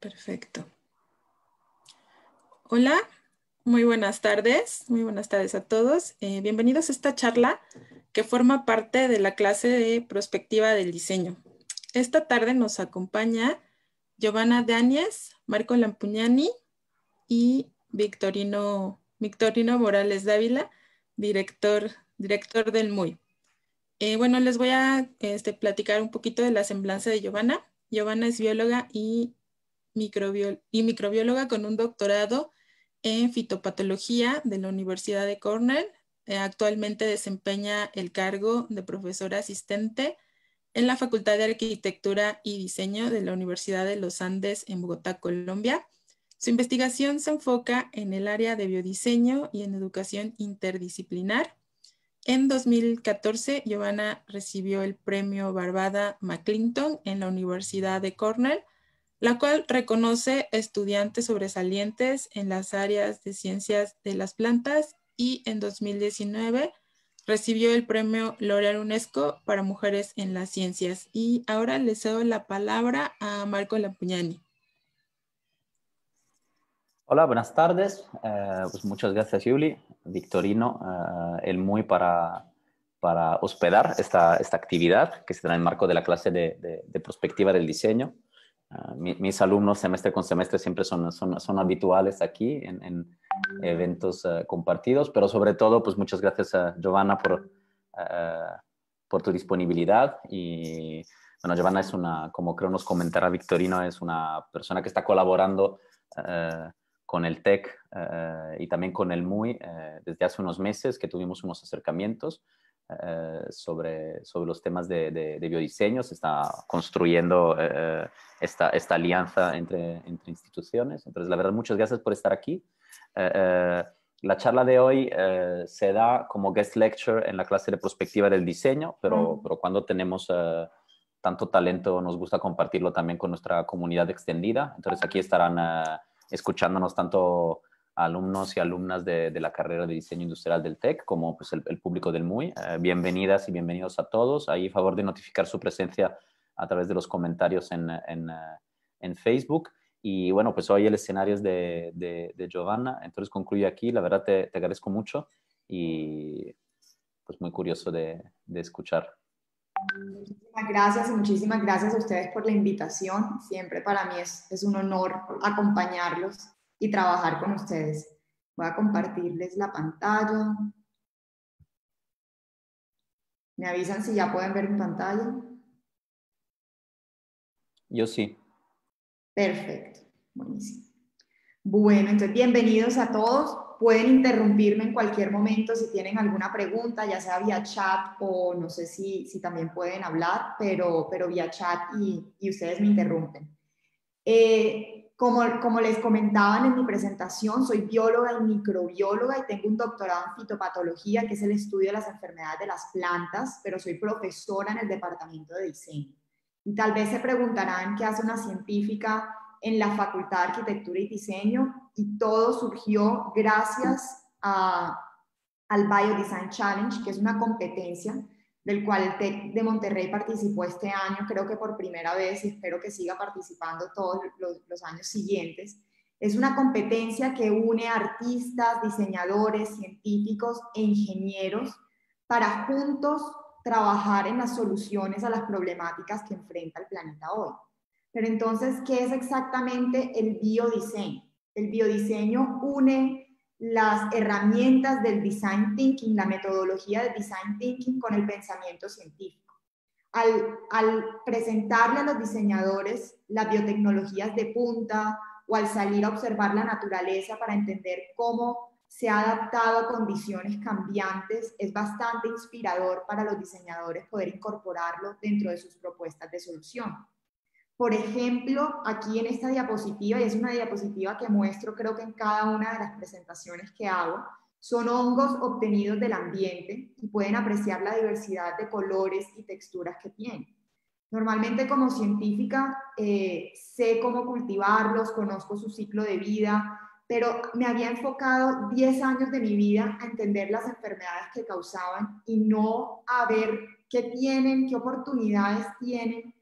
Perfecto. Hola, muy buenas tardes. Muy buenas tardes a todos. Bienvenidos a esta charla que forma parte de la clase de Prospectiva del Diseño. Esta tarde nos acompaña Giovanna Dáñez, Marco Lampugnani y Victorino Morales Dávila, director del MUI. Bueno, les voy a platicar un poquito de la semblanza de Giovanna. Giovanna es bióloga y microbióloga con un doctorado en fitopatología de la Universidad de Cornell. Actualmente desempeña el cargo de profesora asistente en la Facultad de Arquitectura y Diseño de la Universidad de los Andes en Bogotá, Colombia. Su investigación se enfoca en el área de biodiseño y en educación interdisciplinar. En 2014, Giovanna recibió el premio Barbada McClinton en la Universidad de Cornell, la cual reconoce estudiantes sobresalientes en las áreas de ciencias de las plantas, y en 2019 recibió el premio L'Oreal UNESCO para mujeres en las ciencias. Y ahora le cedo la palabra a Marco Lampugnani. Hola, buenas tardes. Pues muchas gracias, Yuli, Victorino, el MUI para hospedar esta actividad que se da en el marco de la clase de Prospectiva del Diseño. Mis alumnos semestre con semestre siempre son habituales aquí en eventos compartidos, pero sobre todo, pues muchas gracias a Giovanna por tu disponibilidad. Y bueno, Giovanna es como creo nos comentará Victorino, es una persona que está colaborando con el TEC y también con el MUI desde hace unos meses, que tuvimos unos acercamientos sobre los temas de biodiseño. Se está construyendo esta alianza entre instituciones. Entonces, la verdad, muchas gracias por estar aquí. La charla de hoy se da como guest lecture en la clase de Prospectiva del Diseño, pero cuando tenemos tanto talento, nos gusta compartirlo también con nuestra comunidad extendida. Entonces, aquí estarán escuchándonos tanto alumnos y alumnas de la carrera de diseño industrial del TEC, como pues, el público del MUI. Bienvenidas y bienvenidos a todos. Ahí, a favor de notificar su presencia a través de los comentarios en Facebook. Y bueno, pues hoy el escenario es de Giovanna, entonces concluyo aquí. La verdad te agradezco mucho y pues muy curioso de escuchar. Muchísimas gracias y muchísimas gracias a ustedes por la invitación. Siempre para mí es un honor acompañarlos y trabajar con ustedes. Voy a compartirles la pantalla. ¿Me avisan si ya pueden ver mi pantalla? Yo sí. Perfecto, buenísimo. Bueno, entonces bienvenidos a todos. Pueden interrumpirme en cualquier momento si tienen alguna pregunta, ya sea vía chat o no sé si también pueden hablar, pero vía chat y ustedes me interrumpen. Como les comentaban en mi presentación, soy bióloga y microbióloga y tengo un doctorado en fitopatología, que es el estudio de las enfermedades de las plantas, pero soy profesora en el departamento de diseño. Y tal vez se preguntarán qué hace una científica en la Facultad de Arquitectura y Diseño, y todo surgió gracias al Biodesign Challenge, que es una competencia del cual el TEC de Monterrey participó este año, creo que por primera vez, y espero que siga participando todos los años siguientes. Es una competencia que une a artistas, diseñadores, científicos e ingenieros para juntos trabajar en las soluciones a las problemáticas que enfrenta el planeta hoy. Pero entonces, ¿qué es exactamente el biodiseño? El biodiseño une las herramientas del design thinking, la metodología del design thinking con el pensamiento científico. Al presentarle a los diseñadores las biotecnologías de punta o al salir a observar la naturaleza para entender cómo se ha adaptado a condiciones cambiantes, es bastante inspirador para los diseñadores poder incorporarlo dentro de sus propuestas de solución. Por ejemplo, aquí en esta diapositiva, y es una diapositiva que muestro creo que en cada una de las presentaciones que hago, son hongos obtenidos del ambiente y pueden apreciar la diversidad de colores y texturas que tienen. Normalmente como científica sé cómo cultivarlos, conozco su ciclo de vida, pero me había enfocado 10 años de mi vida a entender las enfermedades que causaban y no a ver qué tienen, qué oportunidades tienen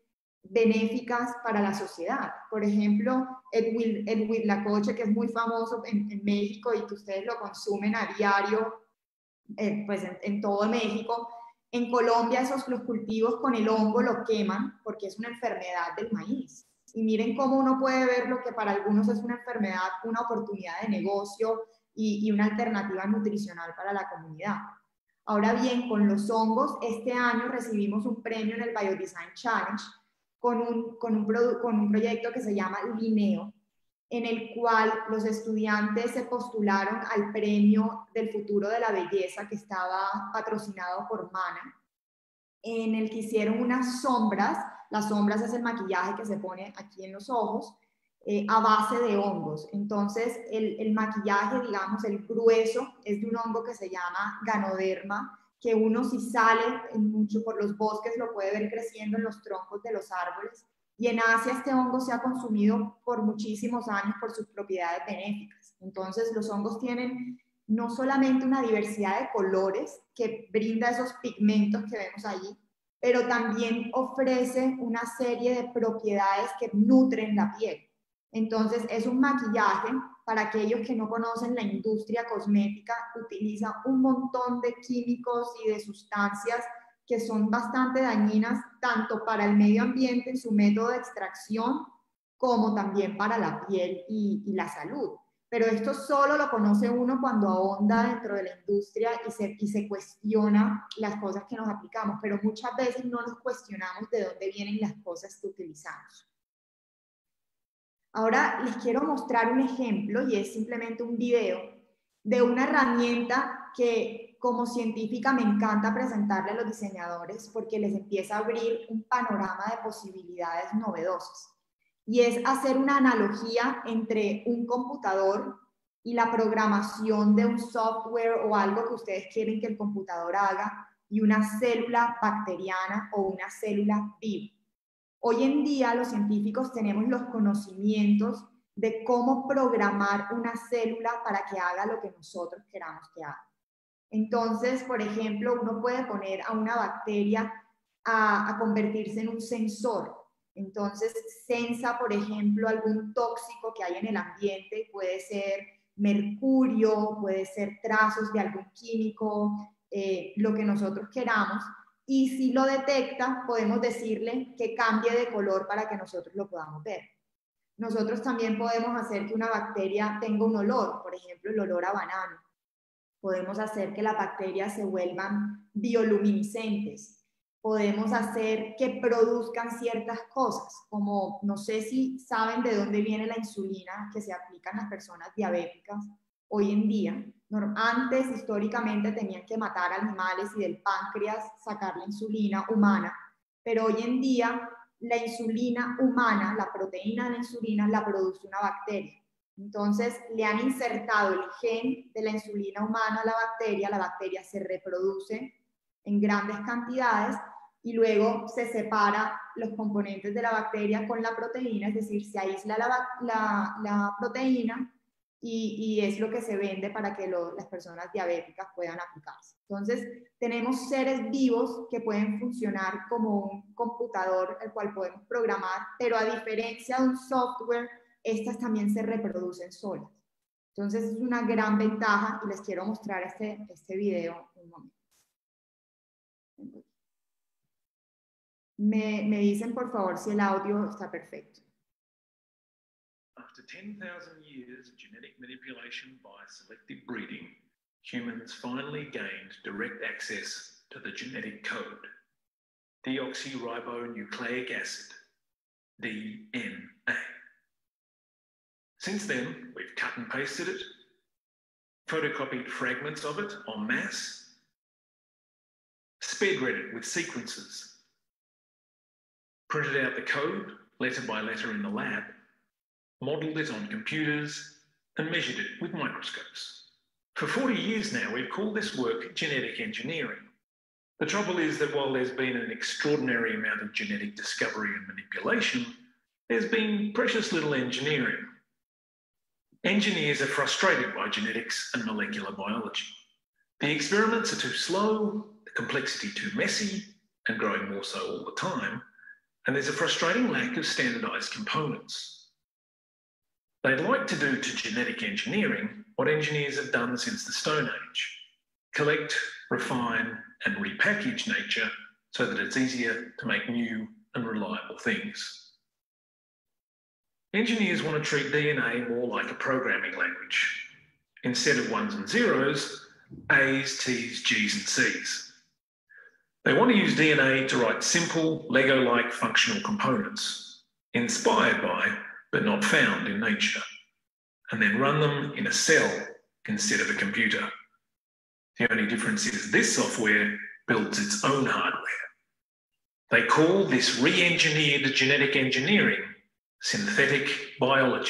benéficas para la sociedad. Por ejemplo, el huitlacoche, que es muy famoso en México y que ustedes lo consumen a diario, pues en todo México. En Colombia los cultivos con el hongo lo queman porque es una enfermedad del maíz. Y miren cómo uno puede ver lo que para algunos es una enfermedad, una oportunidad de negocio y una alternativa nutricional para la comunidad. Ahora bien, con los hongos, este año recibimos un premio en el Biodesign Challenge con un proyecto que se llama Lineo, en el cual los estudiantes se postularon al premio del futuro de la belleza que estaba patrocinado por Mana, en el que hicieron unas sombras. Las sombras es el maquillaje que se pone aquí en los ojos, a base de hongos. Entonces, el maquillaje, digamos, el grueso, es de un hongo que se llama Ganoderma, que uno si sale mucho por los bosques lo puede ver creciendo en los troncos de los árboles. Y en Asia este hongo se ha consumido por muchísimos años por sus propiedades benéficas. Entonces, los hongos tienen no solamente una diversidad de colores que brinda esos pigmentos que vemos allí, pero también ofrece una serie de propiedades que nutren la piel. Entonces, es un maquillaje, para aquellos que no conocen la industria cosmética, utiliza un montón de químicos y de sustancias que son bastante dañinas, tanto para el medio ambiente en su método de extracción, como también para la piel y la salud. Pero esto solo lo conoce uno cuando ahonda dentro de la industria y se cuestiona las cosas que nos aplicamos, pero muchas veces no nos cuestionamos de dónde vienen las cosas que utilizamos. Ahora les quiero mostrar un ejemplo, y es simplemente un video de una herramienta que como científica me encanta presentarle a los diseñadores porque les empieza a abrir un panorama de posibilidades novedosas. Y es hacer una analogía entre un computador y la programación de un software o algo que ustedes quieren que el computador haga, y una célula bacteriana o una célula viva. Hoy en día los científicos tenemos los conocimientos de cómo programar una célula para que haga lo que nosotros queramos que haga. Entonces, por ejemplo, uno puede poner a una bacteria a convertirse en un sensor. Entonces, sensa, por ejemplo, algún tóxico que hay en el ambiente, puede ser mercurio, puede ser trazos de algún químico, lo que nosotros queramos. Y si lo detecta, podemos decirle que cambie de color para que nosotros lo podamos ver. Nosotros también podemos hacer que una bacteria tenga un olor, por ejemplo, el olor a banano. Podemos hacer que las bacterias se vuelvan bioluminiscentes. Podemos hacer que produzcan ciertas cosas, como no sé si saben de dónde viene la insulina que se aplica en las personas diabéticas hoy en día. Antes, históricamente, tenían que matar animales y del páncreas sacar la insulina humana, pero hoy en día la insulina humana, la proteína de la insulina, la produce una bacteria. Entonces, le han insertado el gen de la insulina humana a la bacteria se reproduce en grandes cantidades y luego se separa los componentes de la bacteria con la proteína, es decir, se aísla la proteína y es lo que se vende para que las personas diabéticas puedan aplicarse. Entonces, tenemos seres vivos que pueden funcionar como un computador, el cual podemos programar, pero a diferencia de un software, estas también se reproducen solas. Entonces, es una gran ventaja y les quiero mostrar este video un momento. Me dicen, por favor, si el audio está perfecto. After 10,000 years of genetic manipulation by selective breeding, humans finally gained direct access to the genetic code, deoxyribonucleic acid, DNA. Since then, we've cut and pasted it, photocopied fragments of it en masse, speed-read it with sequences, printed out the code letter by letter in the lab, modelled it on computers, and measured it with microscopes. For 40 years now, we've called this work genetic engineering. The trouble is that while there's been an extraordinary amount of genetic discovery and manipulation, there's been precious little engineering. Engineers are frustrated by genetics and molecular biology. The experiments are too slow, the complexity too messy, and growing more so all the time, and there's a frustrating lack of standardised components. They'd like to do to genetic engineering what engineers have done since the Stone Age: collect, refine, and repackage nature so that it's easier to make new and reliable things. Engineers want to treat DNA more like a programming language. Instead of ones and zeros, A's, T's, G's, and C's. They want to use DNA to write simple, Lego-like functional components, inspired by, but not found in nature, and then run them in a cell instead of a computer. The only difference is this software builds its own hardware. They call this re-engineered genetic engineering synthetic biology.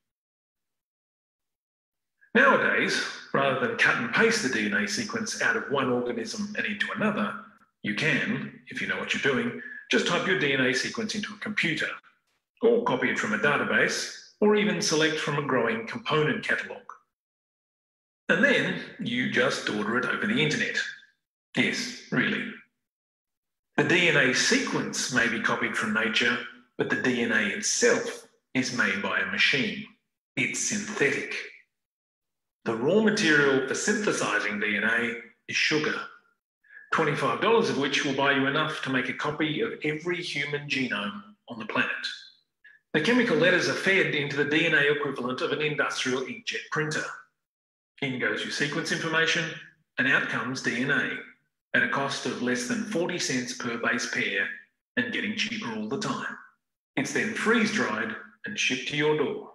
Nowadays, rather than cut and paste the DNA sequence out of one organism and into another, you can, if you know what you're doing, just type your DNA sequence into a computer, or copy it from a database, or even select from a growing component catalogue. And then you just order it over the internet. Yes, really. The DNA sequence may be copied from nature, but the DNA itself is made by a machine. It's synthetic. The raw material for synthesizing DNA is sugar, $25 of which will buy you enough to make a copy of every human genome on the planet. The chemical letters are fed into the DNA equivalent of an industrial inkjet printer. In goes your sequence information, and out comes DNA at a cost of less than 40 cents per base pair and getting cheaper all the time. It's then freeze-dried and shipped to your door.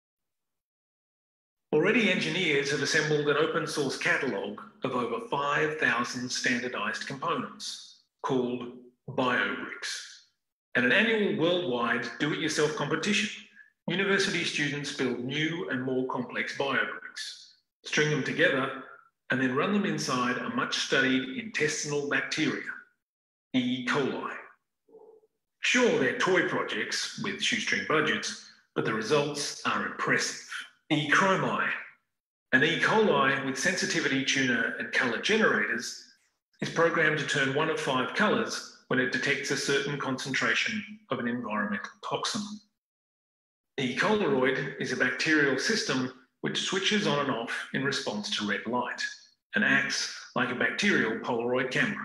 Already, engineers have assembled an open source catalogue of over 5,000 standardised components called BioBricks. At an annual worldwide do-it-yourself competition, university students build new and more complex BioBricks, string them together, and then run them inside a much-studied intestinal bacteria, E. coli. Sure, they're toy projects with shoestring budgets, but the results are impressive. E. chromi, an E. coli with sensitivity tuner and colour generators, is programmed to turn one of 5 colours when it detects a certain concentration of an environmental toxin. E. coloid is a bacterial system which switches on and off in response to red light and acts like a bacterial Polaroid camera.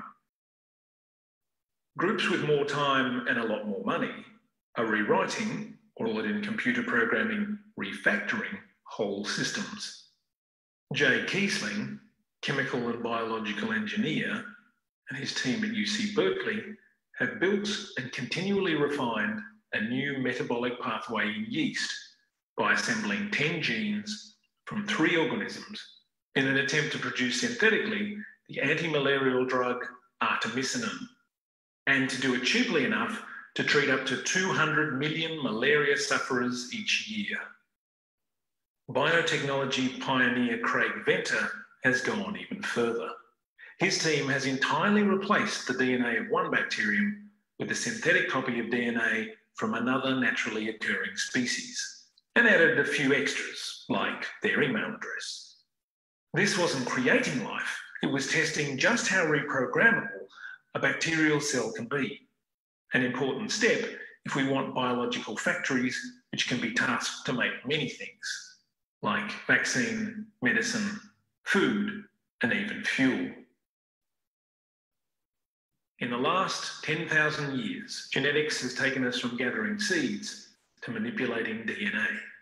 Groups with more time and a lot more money are rewriting, or in computer programming, refactoring, whole systems. Jay Kiesling, chemical and biological engineer, and his team at UC Berkeley have built and continually refined a new metabolic pathway in yeast by assembling 10 genes from 3 organisms in an attempt to produce synthetically the anti-malarial drug artemisinin, and to do it cheaply enough to treat up to 200 million malaria sufferers each year. Biotechnology pioneer Craig Venter has gone even further. His team has entirely replaced the DNA of one bacterium with a synthetic copy of DNA from another naturally occurring species, and added a few extras, like their email address. This wasn't creating life, it was testing just how reprogrammable a bacterial cell can be. An important step if we want biological factories which can be tasked to make many things, like vaccine, medicine, food, and even fuel. In the last 10,000 years, genetics has taken us from gathering seeds to manipulating DNA.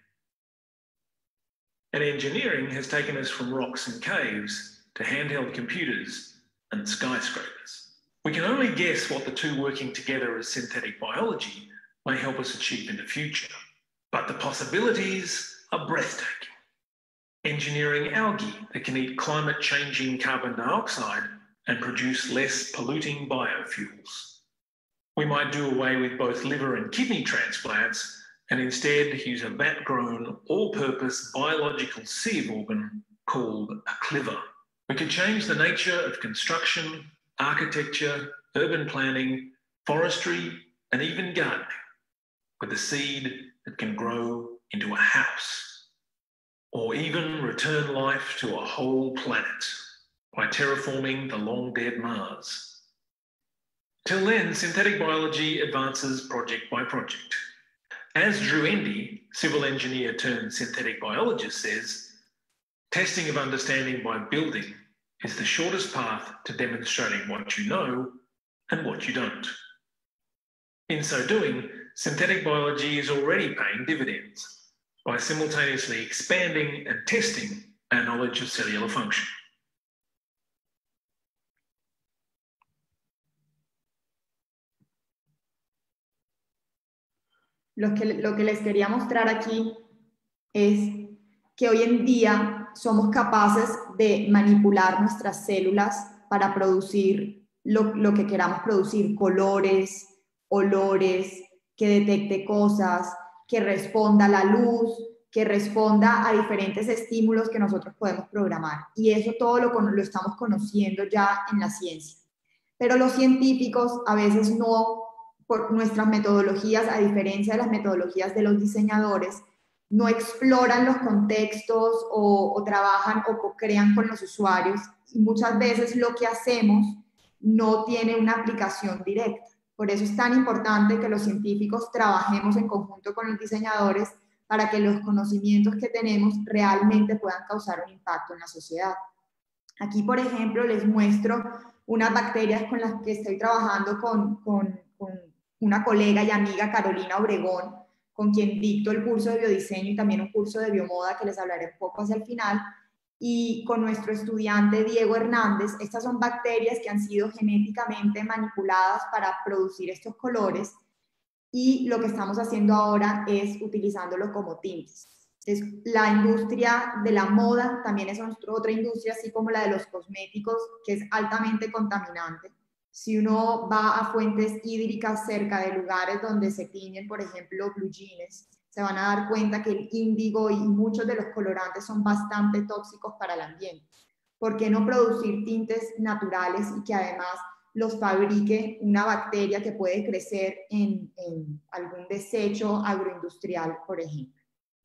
And engineering has taken us from rocks and caves to handheld computers and skyscrapers. We can only guess what the two working together as synthetic biology may help us achieve in the future, but the possibilities are breathtaking. Engineering algae that can eat climate-changing carbon dioxide and produce less polluting biofuels. We might do away with both liver and kidney transplants and instead use a vat-grown, all-purpose biological sieve organ called a cliver. We could change the nature of construction, architecture, urban planning, forestry, and even gardening with a seed that can grow into a house, or even return life to a whole planet by terraforming the long-dead Mars. Till then, synthetic biology advances project by project. As Drew Endy, civil engineer turned synthetic biologist, says, testing of understanding by building is the shortest path to demonstrating what you know and what you don't. In so doing, synthetic biology is already paying dividends by simultaneously expanding and testing our knowledge of cellular function. Lo que les quería mostrar aquí es que hoy en día somos capaces de manipular nuestras células para producir lo que queramos producir, colores, olores, que detecte cosas, que responda a la luz, que responda a diferentes estímulos que nosotros podemos programar. Y eso todo lo estamos conociendo ya en la ciencia. Pero los científicos a veces no, por nuestras metodologías, a diferencia de las metodologías de los diseñadores, no exploran los contextos o trabajan o co-crean con los usuarios, y muchas veces lo que hacemos no tiene una aplicación directa. Por eso es tan importante que los científicos trabajemos en conjunto con los diseñadores para que los conocimientos que tenemos realmente puedan causar un impacto en la sociedad. Aquí, por ejemplo, les muestro unas bacterias con las que estoy trabajando con una colega y amiga, Carolina Obregón, con quien dicto el curso de biodiseño y también un curso de biomoda que les hablaré un poco hacia el final, y con nuestro estudiante Diego Hernández. Estas son bacterias que han sido genéticamente manipuladas para producir estos colores, y lo que estamos haciendo ahora es utilizándolo como tintes. La industria de la moda también es otra industria, así como la de los cosméticos, que es altamente contaminante. Si uno va a fuentes hídricas cerca de lugares donde se tiñen, por ejemplo, blue jeans, se van a dar cuenta que el índigo y muchos de los colorantes son bastante tóxicos para el ambiente. ¿Por qué no producir tintes naturales y que además los fabrique una bacteria que puede crecer en algún desecho agroindustrial, por ejemplo?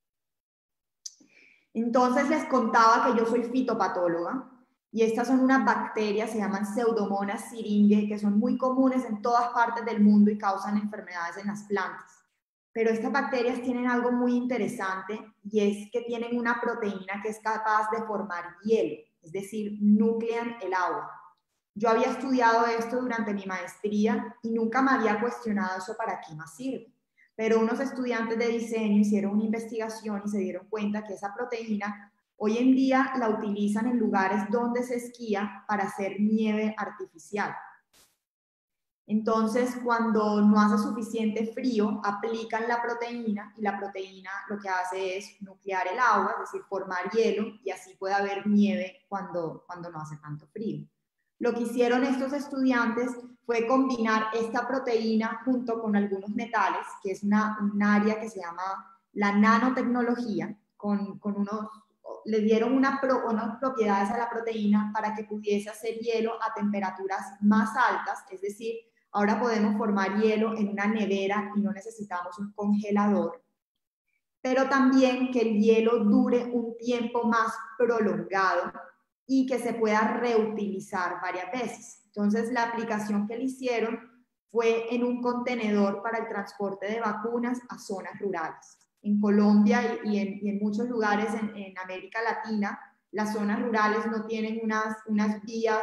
Entonces les contaba que yo soy fitopatóloga y estas son unas bacterias, se llaman Pseudomonas syringae, que son muy comunes en todas partes del mundo y causan enfermedades en las plantas. Pero estas bacterias tienen algo muy interesante, y es que tienen una proteína que es capaz de formar hielo, es decir, nuclean el agua. Yo había estudiado esto durante mi maestría y nunca me había cuestionado eso para qué más sirve. Pero unos estudiantes de diseño hicieron una investigación y se dieron cuenta que esa proteína hoy en día la utilizan en lugares donde se esquía para hacer nieve artificial. Entonces, cuando no hace suficiente frío, aplican la proteína, y la proteína lo que hace es nuclear el agua, es decir, formar hielo, y así puede haber nieve cuando no hace tanto frío. Lo que hicieron estos estudiantes fue combinar esta proteína junto con algunos metales, que es un área que se llama la nanotecnología, le dieron unas propiedades a la proteína para que pudiese hacer hielo a temperaturas más altas, es decir, ahora podemos formar hielo en una nevera y no necesitamos un congelador, pero también que el hielo dure un tiempo más prolongado y que se pueda reutilizar varias veces. Entonces, la aplicación que le hicieron fue en un contenedor para el transporte de vacunas a zonas rurales. En Colombia y en muchos lugares en América Latina, las zonas rurales no tienen unas vías,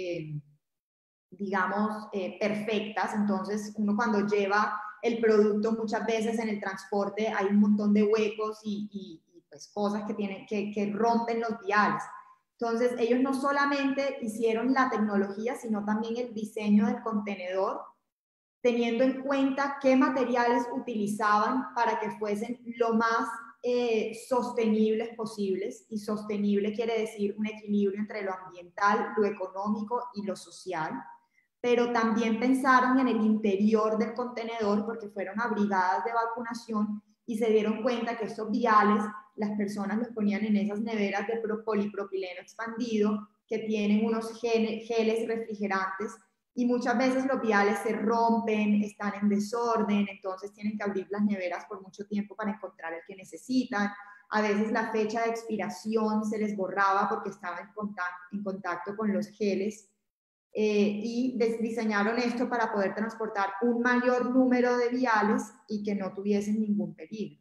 digamos, perfectas. Entonces, uno cuando lleva el producto, muchas veces en el transporte hay un montón de huecos y pues cosas que rompen los viales. Entonces, ellos no solamente hicieron la tecnología, sino también el diseño del contenedor, teniendo en cuenta qué materiales utilizaban para que fuesen lo más sostenibles posibles. Y sostenible quiere decir un equilibrio entre lo ambiental, lo económico y lo social. Pero también pensaron en el interior del contenedor, porque fueron a brigadas de vacunación y se dieron cuenta que estos viales las personas los ponían en esas neveras de polipropileno expandido que tienen unos geles refrigerantes, y muchas veces los viales se rompen, están en desorden, entonces tienen que abrir las neveras por mucho tiempo para encontrar el que necesitan. A veces la fecha de expiración se les borraba porque estaba en contacto con los geles y diseñaron esto para poder transportar un mayor número de viales y que no tuviesen ningún peligro.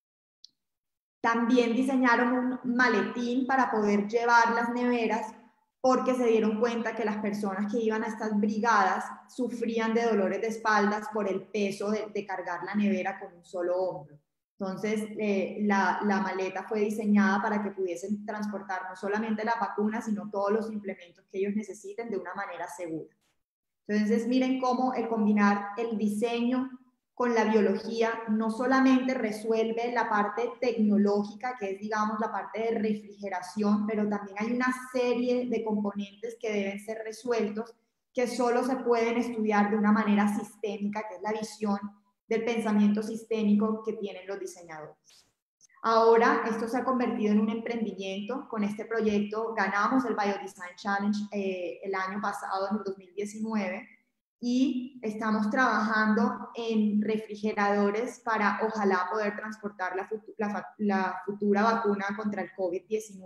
También diseñaron un maletín para poder llevar las neveras porque se dieron cuenta que las personas que iban a estas brigadas sufrían de dolores de espaldas por el peso de cargar la nevera con un solo hombro. Entonces, la maleta fue diseñada para que pudiesen transportar no solamente las vacunas, sino todos los implementos que ellos necesiten de una manera segura. Entonces, miren cómo el combinar el diseño con la biología no solamente resuelve la parte tecnológica, que es, digamos, la parte de refrigeración, pero también hay una serie de componentes que deben ser resueltos, que solo se pueden estudiar de una manera sistémica, que es la visión del pensamiento sistémico que tienen los diseñadores. Ahora esto se ha convertido en un emprendimiento. Con este proyecto ganamos el Biodesign Challenge el año pasado, en el 2019, y estamos trabajando en refrigeradores para ojalá poder transportar la futura vacuna contra el COVID-19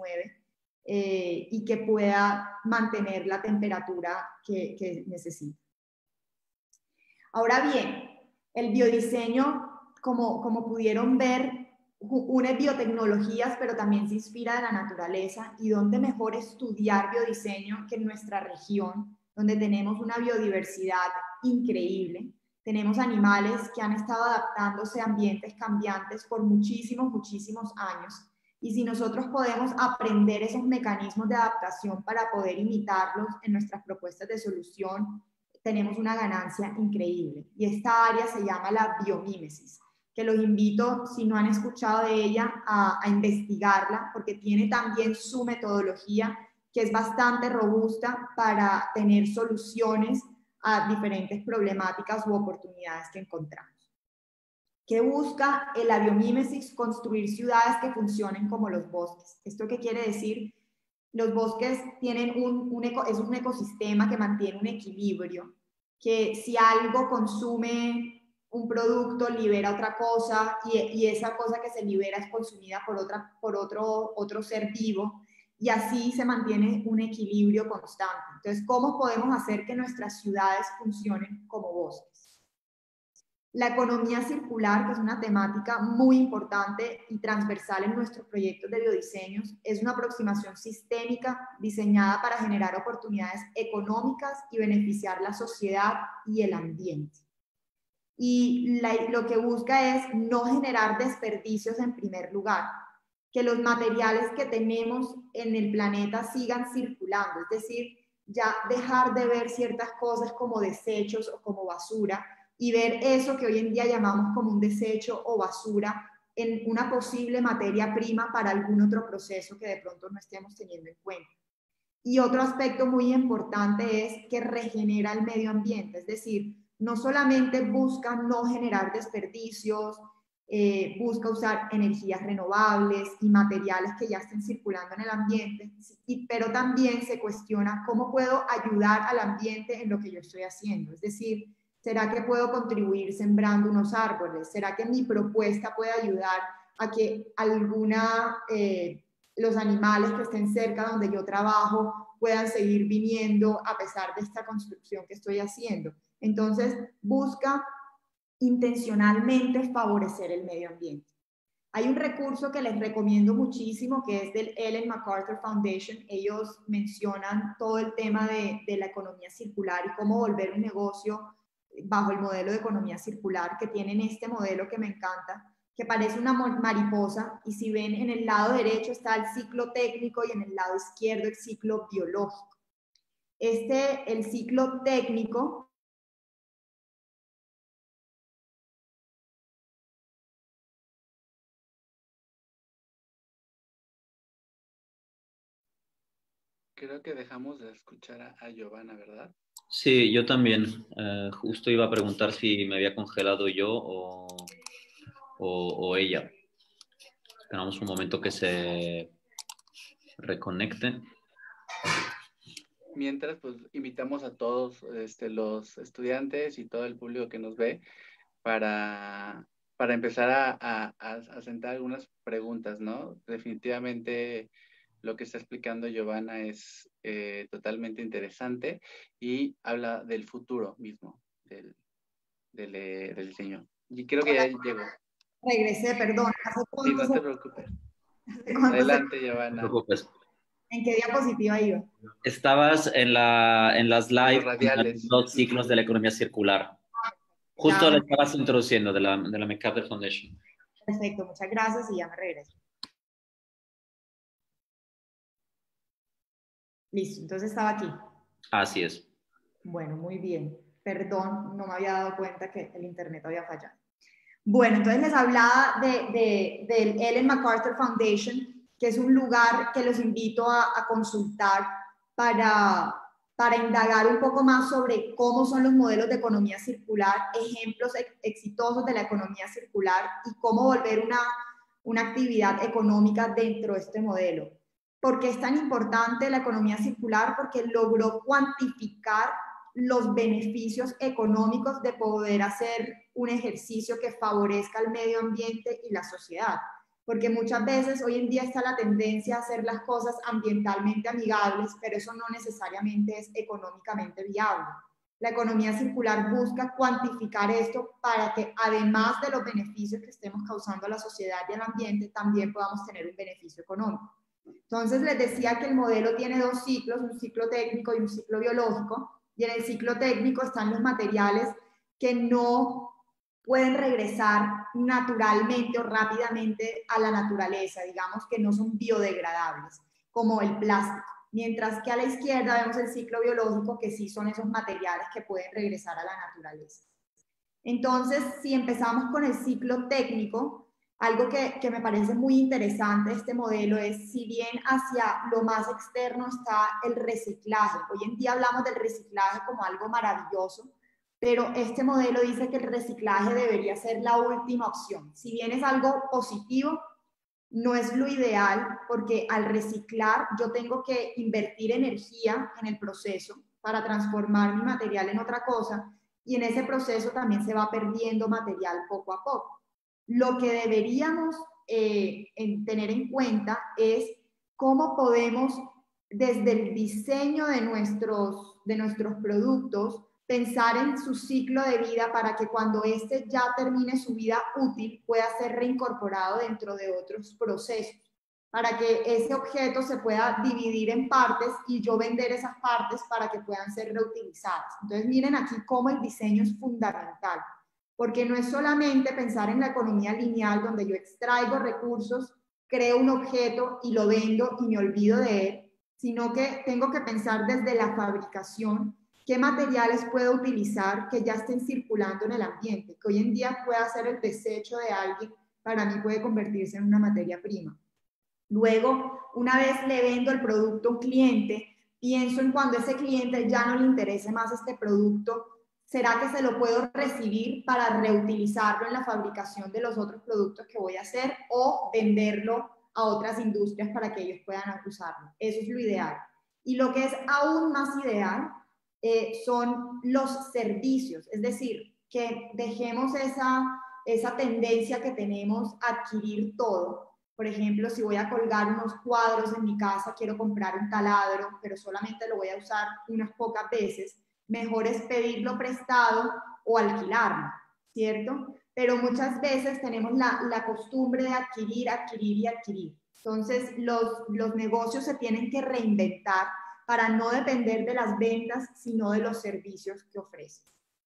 y que pueda mantener la temperatura que necesita. Ahora bien, el biodiseño, como pudieron ver, une biotecnologías, pero también se inspira de la naturaleza. Y dónde mejor estudiar biodiseño que en nuestra región, donde tenemos una biodiversidad increíble. Tenemos animales que han estado adaptándose a ambientes cambiantes por muchísimos, muchísimos años. Y si nosotros podemos aprender esos mecanismos de adaptación para poder imitarlos en nuestras propuestas de solución, tenemos una ganancia increíble. Y esta área se llama la biomímesis, que los invito, si no han escuchado de ella, a investigarla, porque tiene también su metodología, que es bastante robusta para tener soluciones a diferentes problemáticas u oportunidades que encontramos. ¿Qué busca la biomímesis? Construir ciudades que funcionen como los bosques. ¿Esto qué quiere decir? Los bosques tienen es un ecosistema que mantiene un equilibrio, que si algo consume un producto, libera otra cosa, y esa cosa que se libera es consumida por otro ser vivo, y así se mantiene un equilibrio constante. Entonces, ¿cómo podemos hacer que nuestras ciudades funcionen como bosques? La economía circular, que es una temática muy importante y transversal en nuestros proyectos de biodiseños, es una aproximación sistémica diseñada para generar oportunidades económicas y beneficiar la sociedad y el ambiente. Y lo que busca es no generar desperdicios en primer lugar, que los materiales que tenemos en el planeta sigan circulando, es decir, ya dejar de ver ciertas cosas como desechos o como basura, y ver eso que hoy en día llamamos como un desecho o basura en una posible materia prima para algún otro proceso que de pronto no estemos teniendo en cuenta. Y otro aspecto muy importante es que regenera el medio ambiente, es decir, no solamente busca no generar desperdicios, busca usar energías renovables y materiales que ya estén circulando en el ambiente, pero también se cuestiona cómo puedo ayudar al ambiente en lo que yo estoy haciendo, es decir, ¿será que puedo contribuir sembrando unos árboles? ¿Será que mi propuesta puede ayudar a que los animales que estén cerca donde yo trabajo puedan seguir viniendo a pesar de esta construcción que estoy haciendo? Entonces, busca intencionalmente favorecer el medio ambiente. Hay un recurso que les recomiendo muchísimo que es del Ellen MacArthur Foundation. Ellos mencionan todo el tema de la economía circular y cómo volver un negocio bajo el modelo de economía circular, que tienen este modelo que me encanta, que parece una mariposa, y si ven, en el lado derecho está el ciclo técnico y en el lado izquierdo el ciclo biológico. El ciclo técnico creo que dejamos de escuchar a Giovanna, ¿verdad? Sí, yo también. Justo iba a preguntar si me había congelado yo o ella. Esperamos un momento que se reconecte. Mientras, pues invitamos a todos los estudiantes y todo el público que nos ve para empezar a sentar algunas preguntas, ¿no? Definitivamente lo que está explicando Giovanna es totalmente interesante y habla del futuro mismo del diseño. Y creo que ya llegó. Regresé, perdón. Sí, no te preocupes. ¿Cuánto Adelante, Giovanna. No te preocupes. ¿En qué diapositiva iba? Estabas en las Los live radiales. los ciclos de la economía circular. Justo Ya. la estabas introduciendo de la McCarthy Foundation. Perfecto, muchas gracias y ya me regreso. Listo, entonces estaba aquí. Así es. Bueno, muy bien. Perdón, no me había dado cuenta que el internet había fallado. Bueno, entonces les hablaba del Ellen MacArthur Foundation, que es un lugar que los invito a consultar para indagar un poco más sobre cómo son los modelos de economía circular, ejemplos exitosos de la economía circular y cómo volver una actividad económica dentro de este modelo. ¿Por qué es tan importante la economía circular? Porque logró cuantificar los beneficios económicos de poder hacer un ejercicio que favorezca al medio ambiente y la sociedad. Porque muchas veces hoy en día está la tendencia a hacer las cosas ambientalmente amigables, pero eso no necesariamente es económicamente viable. La economía circular busca cuantificar esto para que además de los beneficios que estemos causando a la sociedad y al ambiente, también podamos tener un beneficio económico. Entonces les decía que el modelo tiene dos ciclos, un ciclo técnico y un ciclo biológico. Y en el ciclo técnico están los materiales que no pueden regresar naturalmente o rápidamente a la naturaleza, digamos que no son biodegradables, como el plástico. Mientras que a la izquierda vemos el ciclo biológico, que sí son esos materiales que pueden regresar a la naturaleza. Entonces, si empezamos con el ciclo técnico, algo que me parece muy interesante de este modelo es, si bien hacia lo más externo está el reciclaje, hoy en día hablamos del reciclaje como algo maravilloso, pero este modelo dice que el reciclaje debería ser la última opción. Si bien es algo positivo, no es lo ideal, porque al reciclar yo tengo que invertir energía en el proceso para transformar mi material en otra cosa, y en ese proceso también se va perdiendo material poco a poco. Lo que deberíamos tener en cuenta es cómo podemos, desde el diseño de nuestros productos, pensar en su ciclo de vida para que cuando éste ya termine su vida útil pueda ser reincorporado dentro de otros procesos, para que ese objeto se pueda dividir en partes y yo vender esas partes para que puedan ser reutilizadas. Entonces miren aquí cómo el diseño es fundamental, porque no es solamente pensar en la economía lineal donde yo extraigo recursos, creo un objeto y lo vendo y me olvido de él, sino que tengo que pensar desde la fabricación qué materiales puedo utilizar que ya estén circulando en el ambiente, que hoy en día pueda ser el desecho de alguien, para mí puede convertirse en una materia prima. Luego, una vez le vendo el producto a un cliente, pienso en cuando ese cliente ya no le interese más este producto, ¿será que se lo puedo recibir para reutilizarlo en la fabricación de los otros productos que voy a hacer o venderlo a otras industrias para que ellos puedan usarlo? Eso es lo ideal. Y lo que es aún más ideal son los servicios, es decir, que dejemos esa tendencia que tenemos a adquirir todo. Por ejemplo, si voy a colgar unos cuadros en mi casa, quiero comprar un taladro, pero solamente lo voy a usar unas pocas veces, mejor es pedirlo prestado o alquilarlo, ¿cierto? Pero muchas veces tenemos la costumbre de adquirir y adquirir. Entonces, los negocios se tienen que reinventar para no depender de las ventas, sino de los servicios que ofrecen.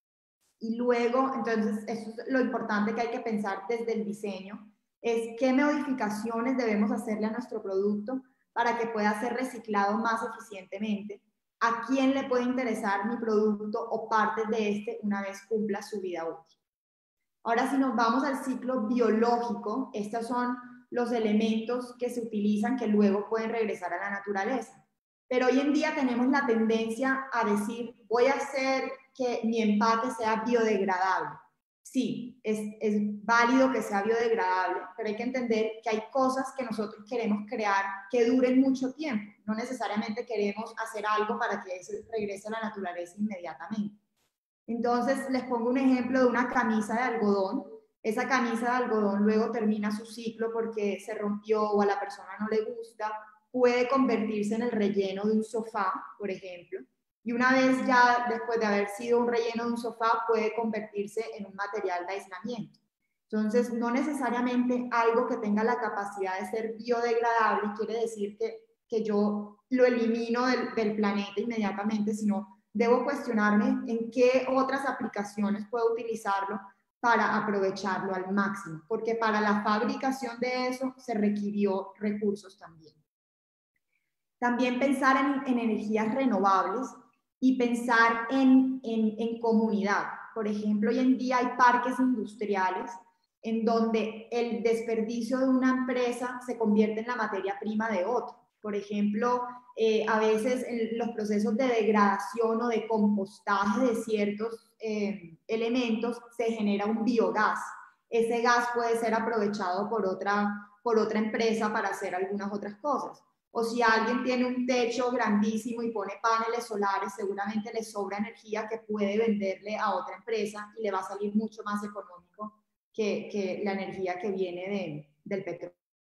Y luego, entonces, eso es lo importante que hay que pensar desde el diseño, es qué modificaciones debemos hacerle a nuestro producto para que pueda ser reciclado más eficientemente, a quién le puede interesar mi producto o partes de este una vez cumpla su vida útil. Ahora, si nos vamos al ciclo biológico, estos son los elementos que se utilizan que luego pueden regresar a la naturaleza. Pero hoy en día tenemos la tendencia a decir, voy a hacer que mi empaque sea biodegradable. Sí, es válido que sea biodegradable, pero hay que entender que hay cosas que nosotros queremos crear que duren mucho tiempo. No necesariamente queremos hacer algo para que eso regrese a la naturaleza inmediatamente. Entonces, les pongo un ejemplo de una camisa de algodón. Esa camisa de algodón luego termina su ciclo porque se rompió o a la persona no le gusta, puede convertirse en el relleno de un sofá, por ejemplo, y una vez ya después de haber sido un relleno de un sofá puede convertirse en un material de aislamiento. Entonces, no necesariamente algo que tenga la capacidad de ser biodegradable quiere decir que yo lo elimino del planeta inmediatamente, sino debo cuestionarme en qué otras aplicaciones puedo utilizarlo para aprovecharlo al máximo, porque para la fabricación de eso se requirió recursos también. También pensar en energías renovables y pensar en comunidad. Por ejemplo, hoy en día hay parques industriales en donde el desperdicio de una empresa se convierte en la materia prima de otra. Por ejemplo, a veces en los procesos de degradación o de compostaje de ciertos elementos se genera un biogás. Ese gas puede ser aprovechado por otra empresa para hacer algunas otras cosas. O si alguien tiene un techo grandísimo y pone paneles solares, seguramente le sobra energía que puede venderle a otra empresa y le va a salir mucho más económico que la energía que viene del petróleo.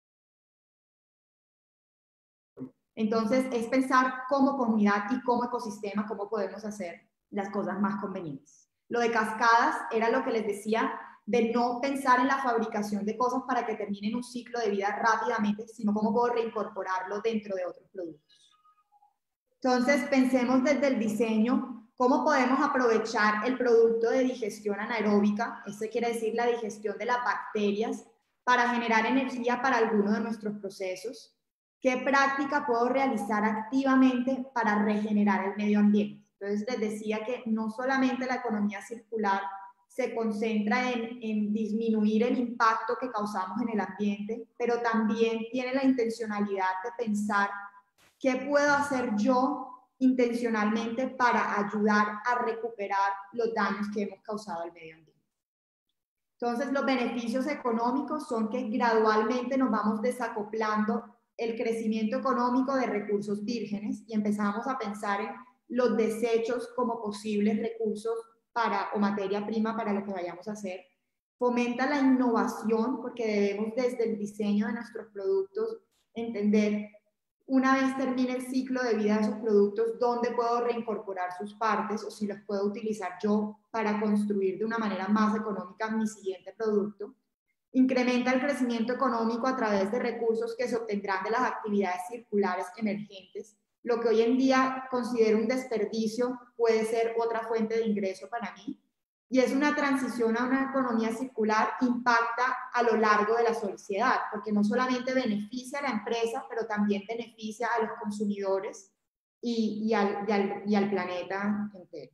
Entonces, es pensar como comunidad y como ecosistema cómo podemos hacer las cosas más convenientes. Lo de cascadas era lo que les decía, de no pensar en la fabricación de cosas para que terminen un ciclo de vida rápidamente, sino cómo puedo reincorporarlo dentro de otros productos. Entonces, pensemos desde el diseño, cómo podemos aprovechar el producto de digestión anaeróbica, esto quiere decir la digestión de las bacterias, para generar energía para alguno de nuestros procesos. ¿Qué práctica puedo realizar activamente para regenerar el medio ambiente? Entonces, les decía que no solamente la economía circular se concentra en disminuir el impacto que causamos en el ambiente, pero también tiene la intencionalidad de pensar qué puedo hacer yo intencionalmente para ayudar a recuperar los daños que hemos causado al medio ambiente. Entonces, los beneficios económicos son que gradualmente nos vamos desacoplando el crecimiento económico de recursos vírgenes y empezamos a pensar en los desechos como posibles recursos o materia prima para lo que vayamos a hacer. Fomenta la innovación porque debemos desde el diseño de nuestros productos entender, una vez termine el ciclo de vida de esos productos, dónde puedo reincorporar sus partes o si los puedo utilizar yo para construir de una manera más económica mi siguiente producto. Incrementa el crecimiento económico a través de recursos que se obtendrán de las actividades circulares emergentes. Lo que hoy en día considero un desperdicio puede ser otra fuente de ingreso para mí. Y es una transición a una economía circular, impacta a lo largo de la sociedad, porque no solamente beneficia a la empresa, pero también beneficia a los consumidores y al planeta entero.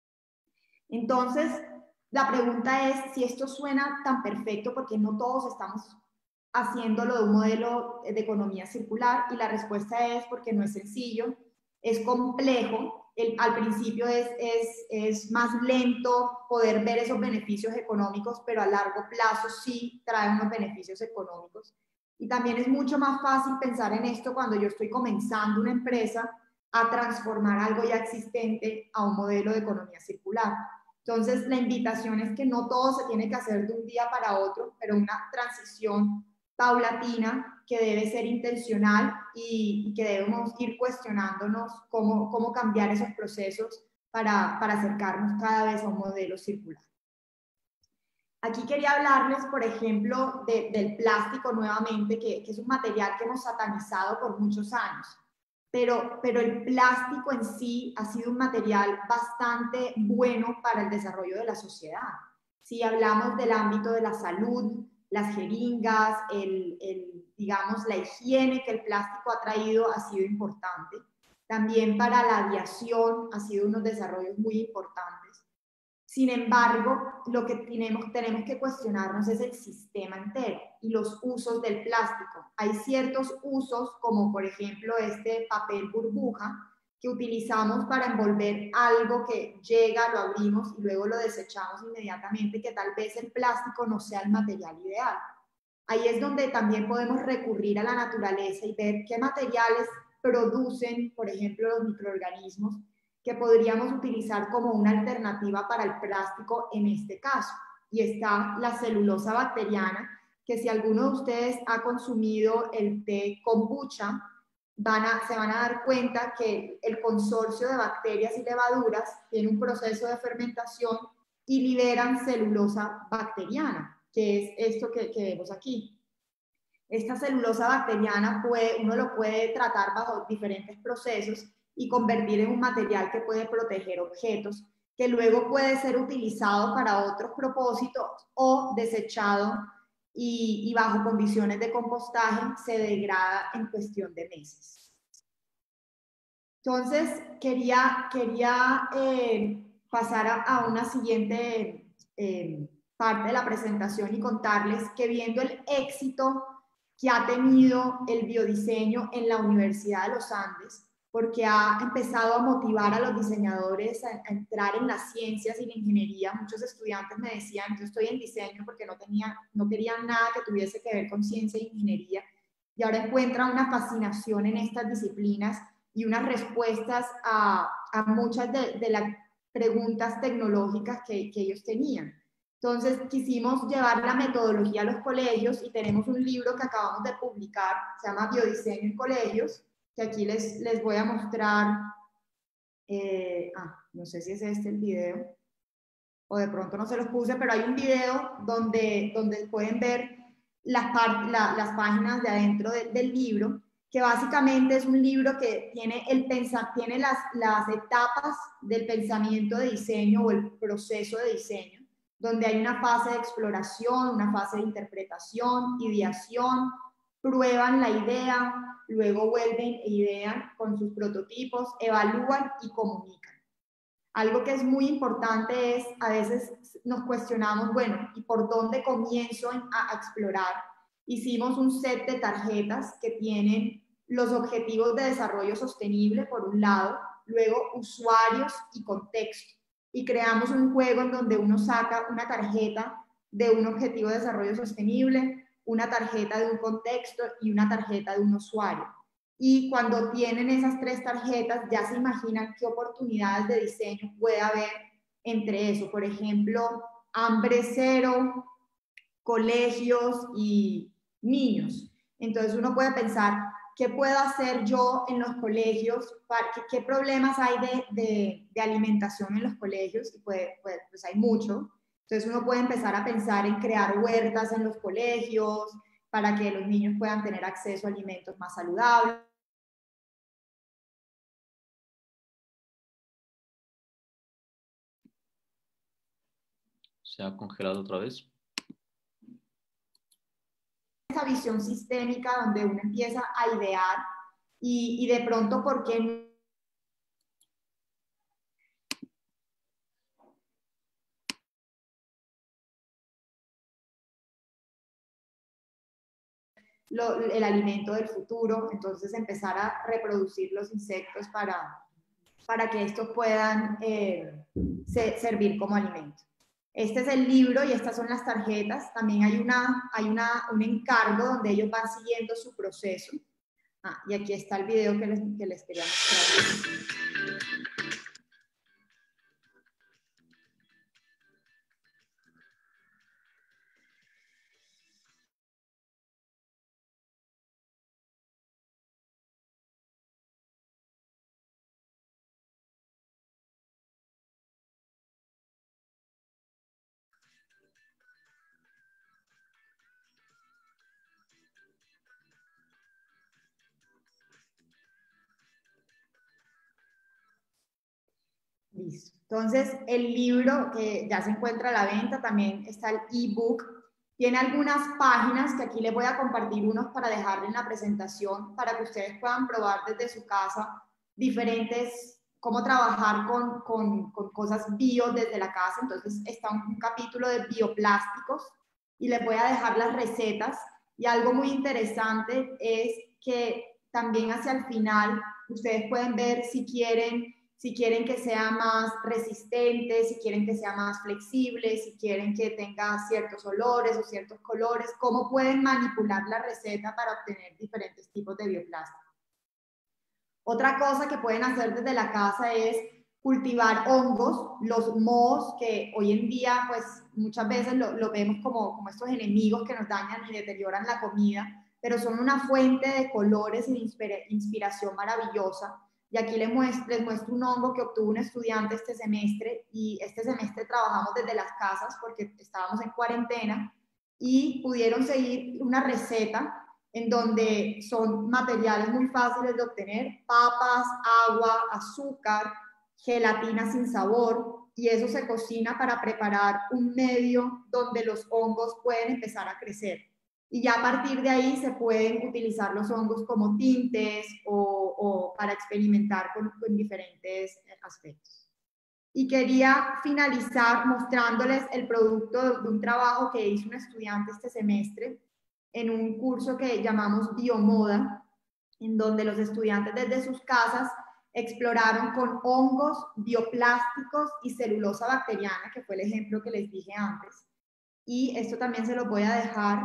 Entonces, la pregunta es si esto suena tan perfecto, porque no todos estamos haciéndolo de un modelo de economía circular, y la respuesta es porque no es sencillo, es complejo. Al principio es más lento poder ver esos beneficios económicos, pero a largo plazo sí trae unos beneficios económicos. Y también es mucho más fácil pensar en esto cuando yo estoy comenzando una empresa a transformar algo ya existente a un modelo de economía circular. Entonces, la invitación es que no todo se tiene que hacer de un día para otro, pero una transición paulatina que debe ser intencional y que debemos ir cuestionándonos cómo cambiar esos procesos para acercarnos cada vez a un modelo circular. Aquí quería hablarles, por ejemplo, del plástico nuevamente, que es un material que hemos satanizado por muchos años. Pero el plástico en sí ha sido un material bastante bueno para el desarrollo de la sociedad. Si hablamos del ámbito de la salud, las jeringas, digamos, la higiene que el plástico ha traído ha sido importante. También para la aviación ha sido unos desarrollos muy importantes. Sin embargo, lo que tenemos que cuestionarnos es el sistema entero y los usos del plástico. Hay ciertos usos, como por ejemplo este papel burbuja, que utilizamos para envolver algo que llega, lo abrimos y luego lo desechamos inmediatamente, que tal vez el plástico no sea el material ideal. Ahí es donde también podemos recurrir a la naturaleza y ver qué materiales producen, por ejemplo, los microorganismos, que podríamos utilizar como una alternativa para el plástico en este caso. Y está la celulosa bacteriana, que si alguno de ustedes ha consumido el té kombucha, se van a dar cuenta que el consorcio de bacterias y levaduras tiene un proceso de fermentación y liberan celulosa bacteriana, que es esto que vemos aquí. Esta celulosa bacteriana uno lo puede tratar bajo diferentes procesos y convertir en un material que puede proteger objetos, que luego puede ser utilizado para otros propósitos o desechado y bajo condiciones de compostaje se degrada en cuestión de meses. Entonces, quería pasar a una siguiente parte de la presentación y contarles que viendo el éxito que ha tenido el biodiseño en la Universidad de los Andes, porque ha empezado a motivar a los diseñadores a entrar en las ciencias y la ingeniería. Muchos estudiantes me decían, yo estoy en diseño porque no querían nada que tuviese que ver con ciencia e ingeniería, y ahora encuentran una fascinación en estas disciplinas y unas respuestas a muchas de las preguntas tecnológicas que ellos tenían. Entonces quisimos llevar la metodología a los colegios y tenemos un libro que acabamos de publicar, se llama Biodiseño en Colegios, que aquí les voy a mostrar, no sé si es este el video, o de pronto no se los puse, pero hay un video donde pueden ver las páginas de adentro del libro, que básicamente es un libro que tiene las etapas del pensamiento de diseño o el proceso de diseño, donde hay una fase de exploración, una fase de interpretación, ideación, prueban la idea, luego vuelven e idean con sus prototipos, evalúan y comunican. Algo que es muy importante es, a veces nos cuestionamos, bueno, ¿y por dónde comienzo a explorar? Hicimos un set de tarjetas que tienen los objetivos de desarrollo sostenible, por un lado, luego usuarios y contexto. Y creamos un juego en donde uno saca una tarjeta de un objetivo de desarrollo sostenible, una tarjeta de un contexto y una tarjeta de un usuario. Y cuando tienen esas tres tarjetas, ya se imaginan qué oportunidades de diseño puede haber entre eso. Por ejemplo, hambre cero, colegios y niños. Entonces uno puede pensar, ¿qué puedo hacer yo en los colegios? ¿Qué problemas hay de alimentación en los colegios? Y pues hay mucho. Entonces uno puede empezar a pensar en crear huertas en los colegios para que los niños puedan tener acceso a alimentos más saludables. ¿Se ha congelado otra vez? Esa visión sistémica donde uno empieza a idear y de pronto, ¿por qué no? El alimento del futuro, entonces empezar a reproducir los insectos para que estos puedan servir como alimento. Este es el libro y estas son las tarjetas. También hay un encargo donde ellos van siguiendo su proceso. Y aquí está el video que les quería mostrar. Listo. Entonces, el libro que ya se encuentra a la venta, también está el ebook. Tiene algunas páginas que aquí les voy a compartir unos para dejarle en la presentación para que ustedes puedan probar desde su casa cómo trabajar con cosas bio desde la casa. Entonces, está un capítulo de bioplásticos y les voy a dejar las recetas. Y algo muy interesante es que también hacia el final ustedes pueden ver si quieren que sea más resistente, si quieren que sea más flexible, si quieren que tenga ciertos olores o ciertos colores, cómo pueden manipular la receta para obtener diferentes tipos de bioplástico. Otra cosa que pueden hacer desde la casa es cultivar hongos, los mohos, que hoy en día pues muchas veces lo vemos como estos enemigos que nos dañan y deterioran la comida, pero son una fuente de colores y de inspiración maravillosa. Y aquí les muestro un hongo que obtuvo un estudiante este semestre, y este semestre trabajamos desde las casas porque estábamos en cuarentena, y pudieron seguir una receta en donde son materiales muy fáciles de obtener: papas, agua, azúcar, gelatina sin sabor, y eso se cocina para preparar un medio donde los hongos pueden empezar a crecer. Y ya a partir de ahí se pueden utilizar los hongos como tintes o para experimentar con diferentes aspectos. Y quería finalizar mostrándoles el producto de un trabajo que hizo un estudiante este semestre en un curso que llamamos Biomoda, en donde los estudiantes desde sus casas exploraron con hongos, bioplásticos y celulosa bacteriana, que fue el ejemplo que les dije antes. Y esto también se los voy a dejar.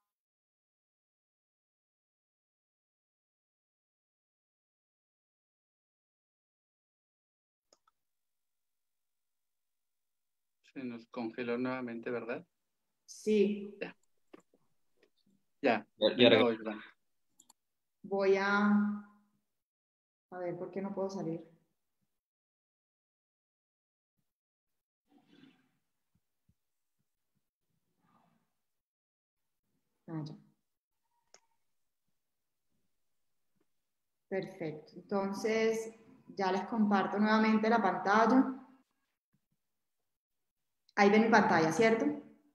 Se nos congeló nuevamente, ¿verdad? Sí. Ya. Voy a ver por qué no puedo salir. Ya. Perfecto. Entonces, ya les comparto nuevamente la pantalla. Ahí ven mi pantalla, ¿cierto?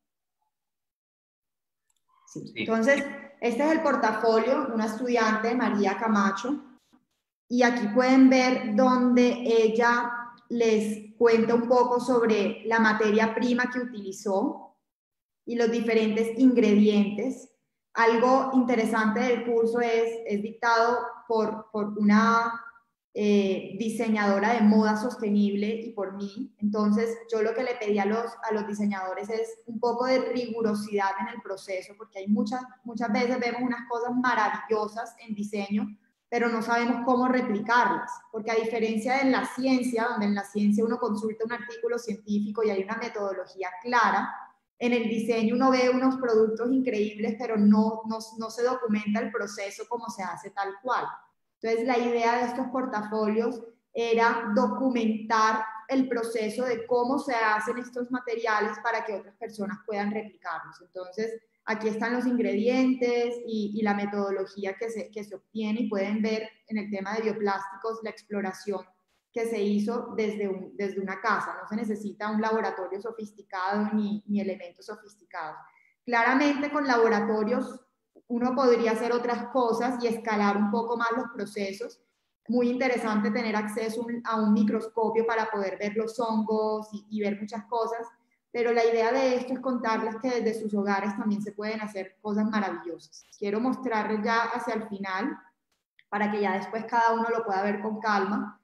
Sí. Entonces, este es el portafolio de una estudiante, María Camacho, y aquí pueden ver donde ella les cuenta un poco sobre la materia prima que utilizó y los diferentes ingredientes. Algo interesante del curso es dictado por una diseñadora de moda sostenible y por mí. Entonces yo lo que le pedí a los diseñadores es un poco de rigurosidad en el proceso, porque hay muchas veces vemos unas cosas maravillosas en diseño, pero no sabemos cómo replicarlas, porque a diferencia de la ciencia, donde en la ciencia uno consulta un artículo científico y hay una metodología clara, en el diseño uno ve unos productos increíbles, pero no se documenta el proceso como se hace tal cual. Entonces, la idea de estos portafolios era documentar el proceso de cómo se hacen estos materiales para que otras personas puedan replicarlos. Entonces, aquí están los ingredientes y la metodología que se obtiene, y pueden ver en el tema de bioplásticos la exploración que se hizo desde una casa. No se necesita un laboratorio sofisticado ni elementos sofisticados. Claramente con laboratorios uno podría hacer otras cosas y escalar un poco más los procesos. Muy interesante tener acceso a un microscopio para poder ver los hongos y ver muchas cosas, pero la idea de esto es contarles que desde sus hogares también se pueden hacer cosas maravillosas. Quiero mostrarles ya hacia el final para que ya después cada uno lo pueda ver con calma,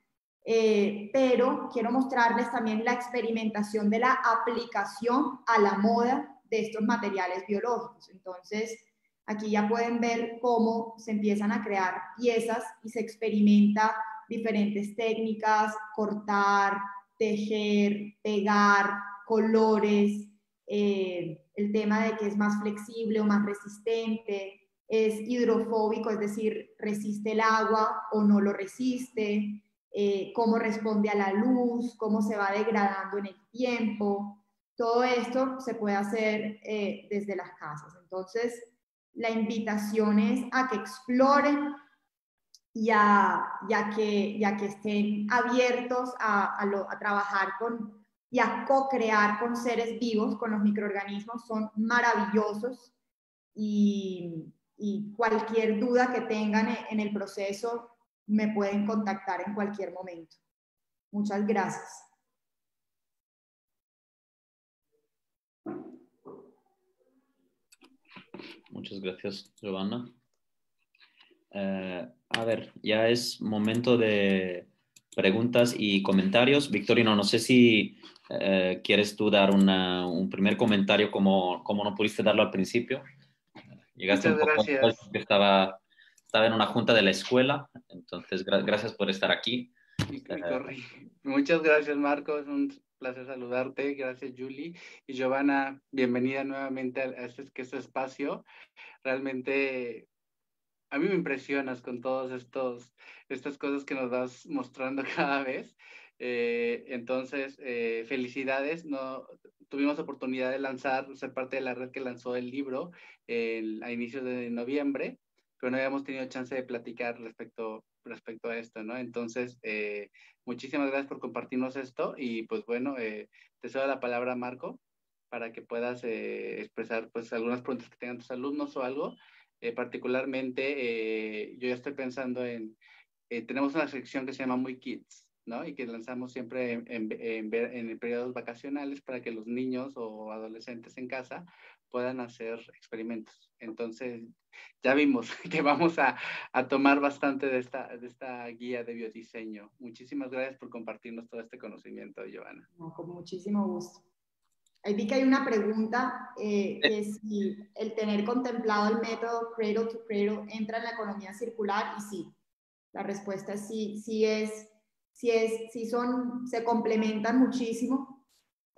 pero quiero mostrarles también la experimentación de la aplicación a la moda de estos materiales biológicos. Entonces, aquí ya pueden ver cómo se empiezan a crear piezas y se experimenta diferentes técnicas: cortar, tejer, pegar, colores, el tema de que es más flexible o más resistente, es hidrofóbico, es decir, resiste el agua o no lo resiste, cómo responde a la luz, cómo se va degradando en el tiempo. Todo esto se puede hacer desde las casas. Entonces, la invitación es a que exploren y a que estén abiertos a trabajar y a co-crear con seres vivos, con los microorganismos. Son maravillosos, y cualquier duda que tengan en el proceso me pueden contactar en cualquier momento. Muchas gracias. Muchas gracias, Giovanna. A ver, ya es momento de preguntas y comentarios. Victorino, no sé si quieres tú dar un primer comentario como no pudiste darlo al principio. Llegaste Muchas un poco gracias. después porque estaba en una junta de la escuela, entonces gracias por estar aquí. Muchas gracias, Marcos. Un placer saludarte. Gracias, Julie. Y Giovanna, bienvenida nuevamente a este espacio. Realmente a mí me impresionas con todas estas cosas que nos vas mostrando cada vez. Entonces, felicidades. No, tuvimos oportunidad de ser parte de la red que lanzó el libro a inicios de noviembre, pero no habíamos tenido chance de platicar respecto a esto, ¿no? Entonces, muchísimas gracias por compartirnos esto y pues bueno, te cedo la palabra, Marco, para que puedas expresar pues algunas preguntas que tengan tus alumnos o algo. Particularmente, yo ya estoy pensando tenemos una sección que se llama Muy Kids, ¿no? Y que lanzamos siempre en periodos vacacionales para que los niños o adolescentes en casa puedan hacer experimentos. Entonces, ya vimos que vamos a tomar bastante de esta guía de biodiseño. Muchísimas gracias por compartirnos todo este conocimiento, Giovanna. No, con muchísimo gusto. Ahí vi que hay una pregunta, que es si el tener contemplado el método Cradle to Cradle entra en la economía circular, y sí. La respuesta es sí, se complementan muchísimo,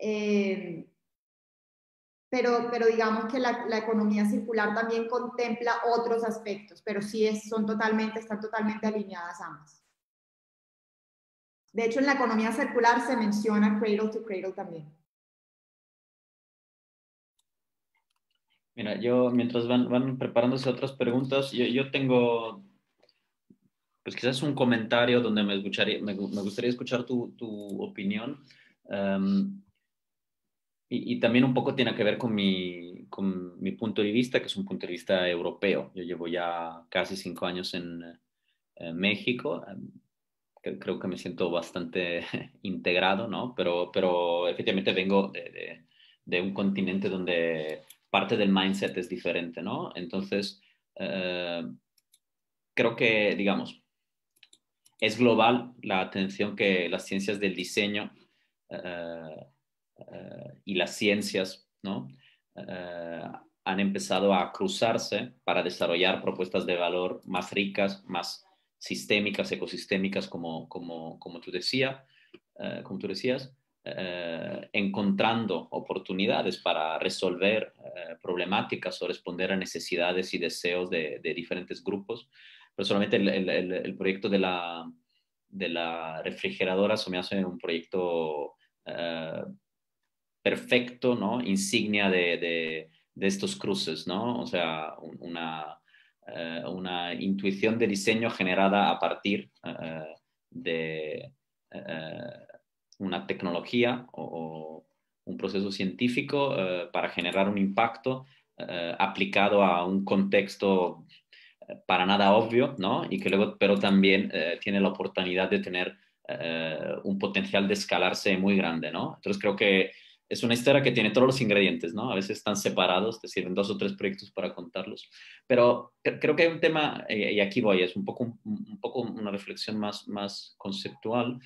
pero digamos que la economía circular también contempla otros aspectos, pero sí están totalmente alineadas ambas. De hecho, en la economía circular se menciona Cradle to Cradle también. Mira, yo mientras van preparándose otras preguntas, yo tengo, pues quizás un comentario donde me gustaría escuchar tu opinión. Y también un poco tiene que ver con mi punto de vista, que es un punto de vista europeo. Yo llevo ya casi 5 años en México. Creo que me siento bastante integrado, ¿no? Pero efectivamente vengo de un continente donde parte del mindset es diferente, ¿no? Entonces, creo que, digamos, es global la atención que las ciencias del diseño y las ciencias, ¿no? Han empezado a cruzarse para desarrollar propuestas de valor más ricas, más sistémicas, ecosistémicas, como tú decías, encontrando oportunidades para resolver problemáticas o responder a necesidades y deseos de diferentes grupos. Personalmente, el proyecto de la refrigeradora se me hace un proyecto perfecto, ¿no? Insignia de estos cruces, ¿no? O sea, una intuición de diseño generada a partir de una tecnología o un proceso científico para generar un impacto aplicado a un contexto para nada obvio, ¿no? Y que luego, pero también tiene la oportunidad de tener un potencial de escalarse muy grande, ¿no? Entonces creo que es una historia que tiene todos los ingredientes, ¿no? A veces están separados, te sirven 2 o 3 proyectos para contarlos. Pero creo que hay un tema, y aquí voy, es un poco una reflexión más conceptual.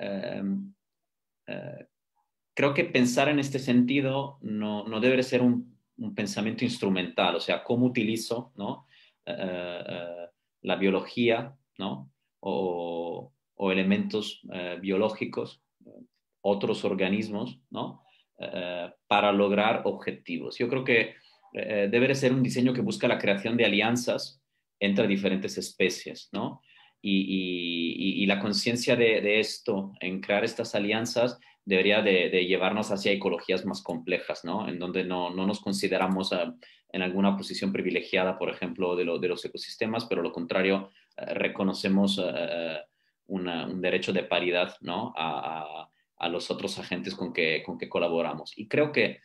Creo que pensar en este sentido no debe ser un pensamiento instrumental, o sea, cómo utilizo, ¿no? La biología, ¿no? O elementos biológicos, otros organismos, ¿no? Para lograr objetivos. Yo creo que debe ser un diseño que busca la creación de alianzas entre diferentes especies, ¿no? Y la conciencia de esto, en crear estas alianzas, debería de llevarnos hacia ecologías más complejas, ¿no? En donde no nos consideramos en alguna posición privilegiada, por ejemplo, de los ecosistemas, pero lo contrario, reconocemos un derecho de paridad, ¿no? A los otros agentes con que colaboramos. Y creo que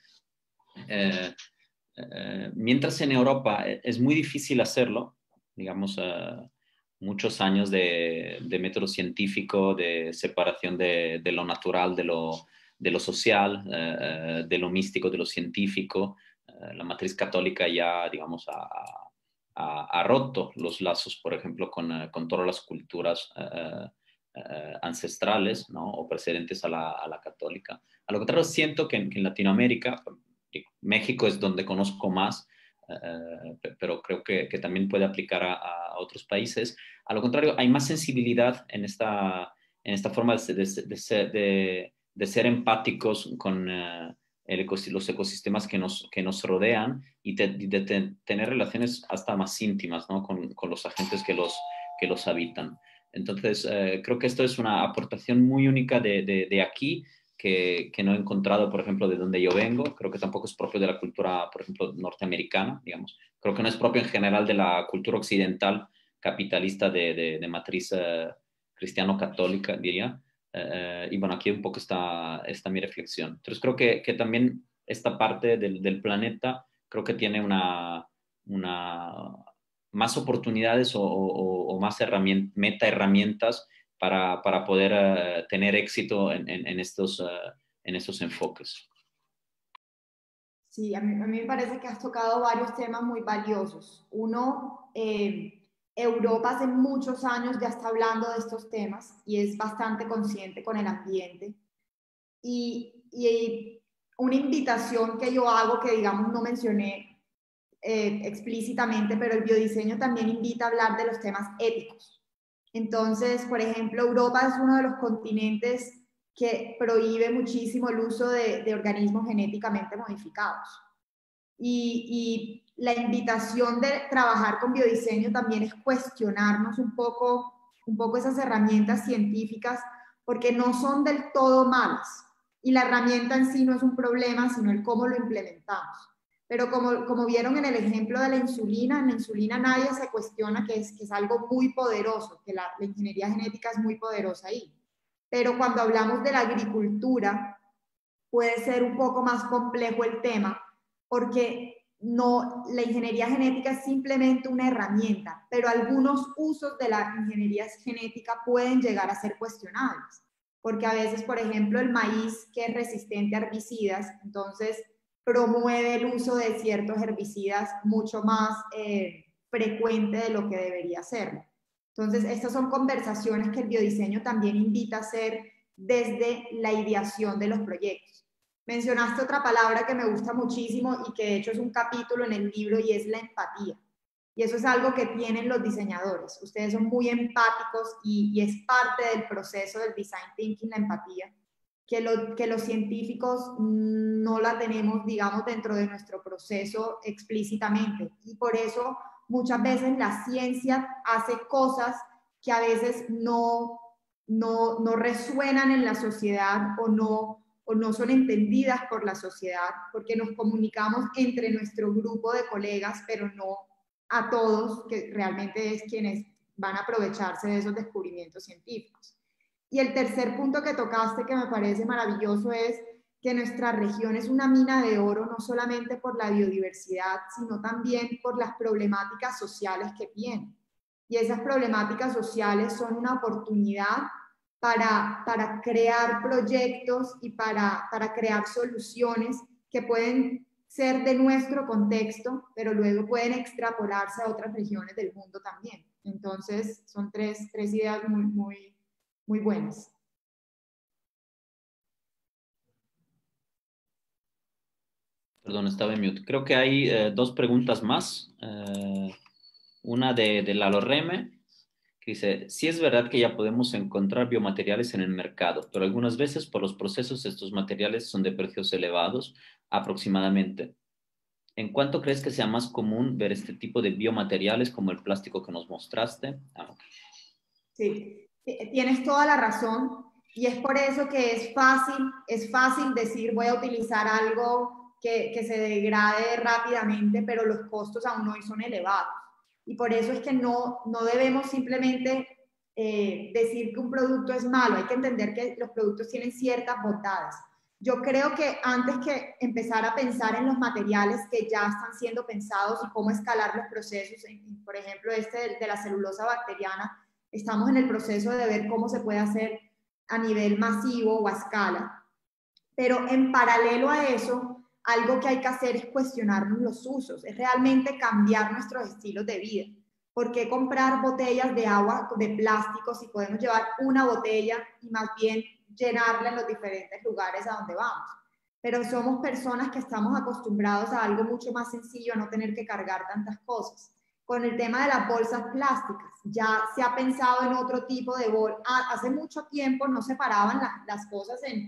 mientras en Europa es muy difícil hacerlo, digamos, muchos años de método científico, de separación de lo natural, de lo social, de lo místico, de lo científico. La matriz católica ya, digamos, ha roto los lazos, por ejemplo, con todas las culturas ancestrales, ¿no? O precedentes a la católica. A lo contrario, siento que en Latinoamérica, México es donde conozco más, pero creo que también puede aplicar a otros países. A lo contrario, hay más sensibilidad en esta forma de ser empáticos con los ecosistemas que nos rodean y de tener relaciones hasta más íntimas, ¿no? con los agentes que los habitan. Entonces, creo que esto es una aportación muy única de aquí, que no he encontrado, por ejemplo, de donde yo vengo. Creo que tampoco es propio de la cultura, por ejemplo, norteamericana, digamos. Creo que no es propio en general de la cultura occidental capitalista de matriz cristiano-católica, diría. Y bueno, aquí un poco está mi reflexión. Entonces creo que también esta parte del planeta creo que tiene más oportunidades o más meta herramientas para poder tener éxito en estos enfoques. Sí, a mí me parece que has tocado varios temas muy valiosos. Uno, Europa hace muchos años ya está hablando de estos temas y es bastante consciente con el ambiente. Y una invitación que yo hago, que digamos no mencioné explícitamente, pero el biodiseño también invita a hablar de los temas éticos. Entonces, por ejemplo, Europa es uno de los continentes que prohíbe muchísimo el uso de organismos genéticamente modificados. Y la invitación de trabajar con biodiseño también es cuestionarnos un poco esas herramientas científicas, porque no son del todo malas. Y la herramienta en sí no es un problema, sino el cómo lo implementamos. Pero como vieron en el ejemplo de la insulina, en la insulina nadie se cuestiona que es algo muy poderoso, que la ingeniería genética es muy poderosa ahí. Pero cuando hablamos de la agricultura, puede ser un poco más complejo el tema, porque la ingeniería genética es simplemente una herramienta, pero algunos usos de la ingeniería genética pueden llegar a ser cuestionables, porque a veces, por ejemplo, el maíz, que es resistente a herbicidas, entonces promueve el uso de ciertos herbicidas mucho más frecuente de lo que debería serlo. Entonces, estas son conversaciones que el biodiseño también invita a hacer desde la ideación de los proyectos. Mencionaste otra palabra que me gusta muchísimo y que de hecho es un capítulo en el libro, y es la empatía. Y eso es algo que tienen los diseñadores. Ustedes son muy empáticos y es parte del proceso del design thinking, la empatía, que los científicos no la tenemos, digamos, dentro de nuestro proceso explícitamente. Y por eso muchas veces la ciencia hace cosas que a veces no resuenan en la sociedad o no son entendidas por la sociedad, porque nos comunicamos entre nuestro grupo de colegas, pero no a todos, que realmente es quienes van a aprovecharse de esos descubrimientos científicos. Y el tercer punto que tocaste, que me parece maravilloso, es que nuestra región es una mina de oro, no solamente por la biodiversidad, sino también por las problemáticas sociales que tiene. Y esas problemáticas sociales son una oportunidad para crear proyectos y para crear soluciones que pueden ser de nuestro contexto, pero luego pueden extrapolarse a otras regiones del mundo también. Entonces, son tres ideas muy buenas. Perdón, estaba en mute. Creo que hay dos preguntas más. Una de Lalo Reme, que dice: sí es verdad que ya podemos encontrar biomateriales en el mercado, pero algunas veces por los procesos estos materiales son de precios elevados aproximadamente. ¿En cuánto crees que sea más común ver este tipo de biomateriales como el plástico que nos mostraste? Okay. Sí, tienes toda la razón, y es por eso que es fácil decir voy a utilizar algo que se degrade rápidamente, pero los costos aún hoy son elevados. Y por eso es que no debemos simplemente decir que un producto es malo, hay que entender que los productos tienen ciertas bondades. Yo creo que antes que empezar a pensar en los materiales que ya están siendo pensados y cómo escalar los procesos, por ejemplo de la celulosa bacteriana, estamos en el proceso de ver cómo se puede hacer a nivel masivo o a escala. Pero en paralelo a eso, algo que hay que hacer es cuestionarnos los usos, es realmente cambiar nuestros estilos de vida. ¿Por qué comprar botellas de agua de plástico si podemos llevar una botella y más bien llenarla en los diferentes lugares a donde vamos? Pero somos personas que estamos acostumbrados a algo mucho más sencillo, a no tener que cargar tantas cosas. Con el tema de las bolsas plásticas, ya se ha pensado en otro tipo de bolsas. Hace mucho tiempo no separaban las cosas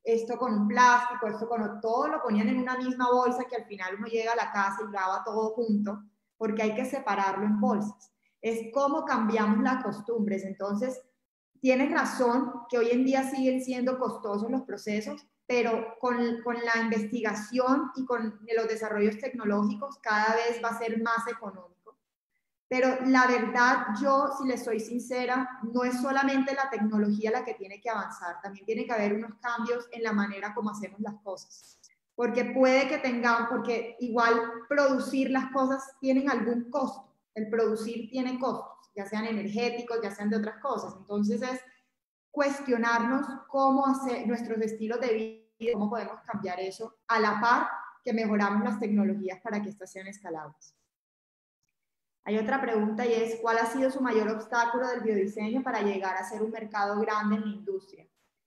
esto con un plástico, esto con todo lo ponían en una misma bolsa que al final uno llega a la casa y lava todo junto, porque hay que separarlo en bolsas. Es cómo cambiamos las costumbres. Entonces, tienes razón que hoy en día siguen siendo costosos los procesos, pero con la investigación y con los desarrollos tecnológicos cada vez va a ser más económico. Pero la verdad, yo, si les soy sincera, no es solamente la tecnología la que tiene que avanzar, también tiene que haber unos cambios en la manera como hacemos las cosas. Porque puede que porque igual producir las cosas tienen algún costo. El producir tiene costos, ya sean energéticos, ya sean de otras cosas. Entonces es cuestionarnos cómo hacer nuestros estilos de vida, cómo podemos cambiar eso a la par que mejoramos las tecnologías para que estas sean escalables. Hay otra pregunta y es, ¿cuál ha sido su mayor obstáculo del biodiseño para llegar a ser un mercado grande en la industria?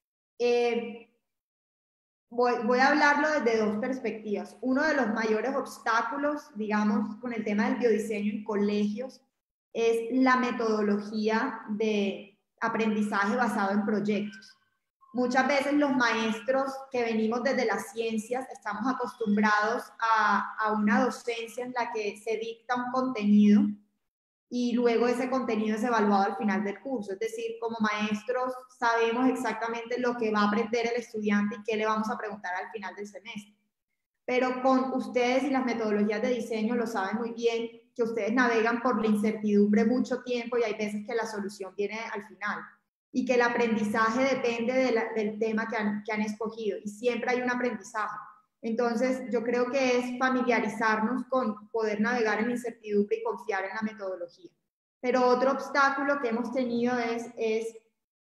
Voy a hablarlo desde dos perspectivas. Uno de los mayores obstáculos, digamos, con el tema del biodiseño en colegios es la metodología de aprendizaje basado en proyectos. Muchas veces los maestros que venimos desde las ciencias estamos acostumbrados a una docencia en la que se dicta un contenido y luego ese contenido es evaluado al final del curso. Es decir, como maestros sabemos exactamente lo que va a aprender el estudiante y qué le vamos a preguntar al final del semestre. Pero con ustedes y las metodologías de diseño lo saben muy bien, que ustedes navegan por la incertidumbre mucho tiempo y hay veces que la solución viene al final. Y que el aprendizaje depende del tema que han escogido. Y siempre hay un aprendizaje. Entonces, yo creo que es familiarizarnos con poder navegar en la incertidumbre y confiar en la metodología. Pero otro obstáculo que hemos tenido es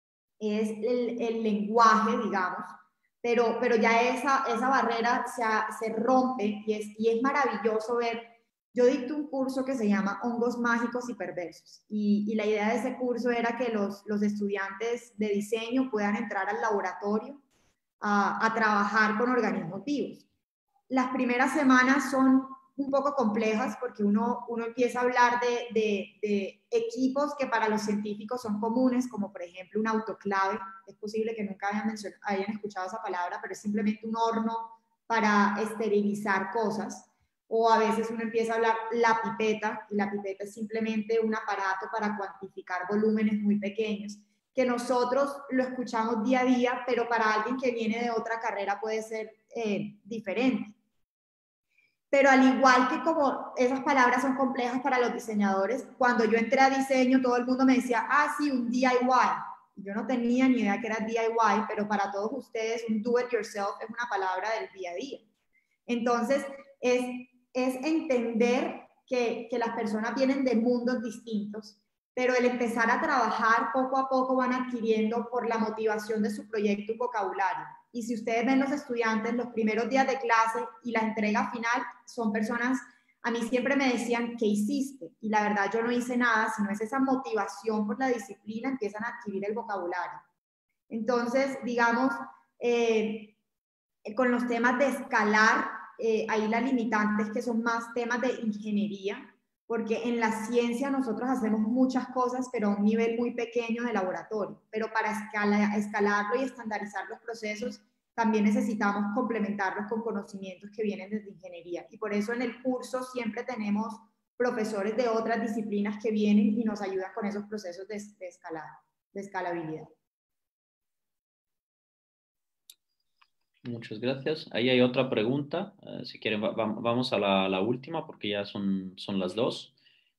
el lenguaje, digamos, pero ya esa barrera se rompe y es maravilloso ver. Yo dicto un curso que se llama Hongos Mágicos y Perversos y la idea de ese curso era que los estudiantes de diseño puedan entrar al laboratorio a trabajar con organismos vivos. Las primeras semanas son un poco complejas porque uno empieza a hablar de equipos que para los científicos son comunes, como por ejemplo un autoclave. Es posible que nunca hayan escuchado esa palabra, pero es simplemente un horno para esterilizar cosas. O a veces uno empieza a hablar la pipeta, y la pipeta es simplemente un aparato para cuantificar volúmenes muy pequeños, que nosotros lo escuchamos día a día, pero para alguien que viene de otra carrera puede ser diferente. Pero al igual que como esas palabras son complejas para los diseñadores, cuando yo entré a diseño todo el mundo me decía, ah, sí, un DIY. Yo no tenía ni idea que era DIY, pero para todos ustedes un do it yourself es una palabra del día a día. Entonces, es entender que las personas vienen de mundos distintos, pero el empezar a trabajar poco a poco van adquiriendo por la motivación de su proyecto un vocabulario. Y si ustedes ven los estudiantes, los primeros días de clase y la entrega final son personas, a mí siempre me decían, ¿qué hiciste? Y la verdad yo no hice nada, sino es esa motivación por la disciplina, empiezan a adquirir el vocabulario. Entonces, digamos, con los temas de escalar, ahí la limitante es que son más temas de ingeniería, porque en la ciencia nosotros hacemos muchas cosas, pero a un nivel muy pequeño de laboratorio. Pero para escalarlo y estandarizar los procesos, también necesitamos complementarlos con conocimientos que vienen desde ingeniería. Y por eso en el curso siempre tenemos profesores de otras disciplinas que vienen y nos ayudan con esos procesos de escalabilidad. Muchas gracias. Ahí hay otra pregunta. Si quieren, vamos a la última porque ya son las 2.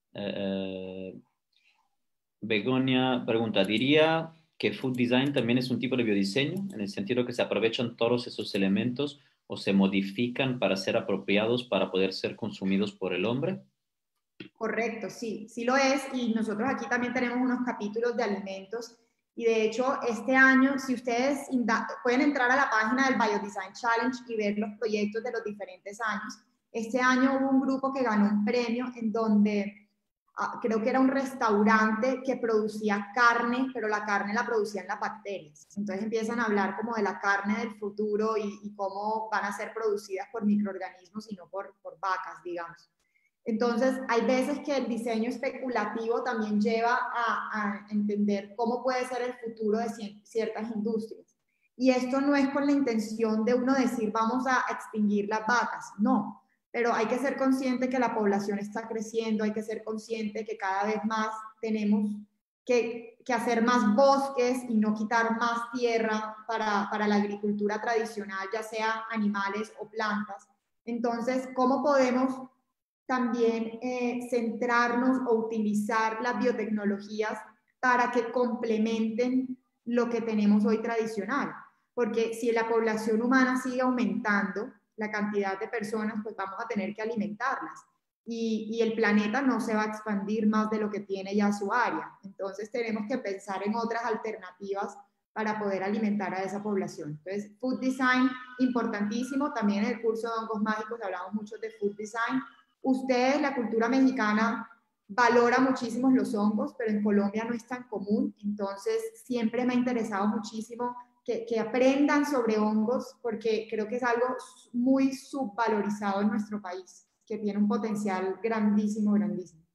Begonia pregunta, ¿diría que food design también es un tipo de biodiseño en el sentido que se aprovechan todos esos elementos o se modifican para ser apropiados para poder ser consumidos por el hombre? Correcto, sí, sí lo es. Y nosotros aquí también tenemos unos capítulos de alimentos. Y de hecho, este año, si ustedes pueden entrar a la página del Biodesign Challenge y ver los proyectos de los diferentes años. Este año hubo un grupo que ganó un premio en donde creo que era un restaurante que producía carne, pero la carne la producían las bacterias. Entonces empiezan a hablar como de la carne del futuro y cómo van a ser producidas por microorganismos y no por vacas, digamos. Entonces, hay veces que el diseño especulativo también lleva a entender cómo puede ser el futuro de ciertas industrias. Y esto no es con la intención de uno decir vamos a extinguir las vacas, no. Pero hay que ser consciente que la población está creciendo, hay que ser consciente que cada vez más tenemos que hacer más bosques y no quitar más tierra para la agricultura tradicional, ya sea animales o plantas. Entonces, ¿cómo podemos también centrarnos o utilizar las biotecnologías para que complementen lo que tenemos hoy tradicional? Porque si la población humana sigue aumentando, la cantidad de personas, pues vamos a tener que alimentarlas. Y el planeta no se va a expandir más de lo que tiene ya su área. Entonces tenemos que pensar en otras alternativas para poder alimentar a esa población. Entonces, food design, importantísimo. También en el curso de hongos mágicos hablamos mucho de food design. Ustedes, la cultura mexicana, valora muchísimo los hongos, pero en Colombia no es tan común. Entonces, siempre me ha interesado muchísimo que aprendan sobre hongos, porque creo que es algo muy subvalorizado en nuestro país, que tiene un potencial grandísimo, grandísimo.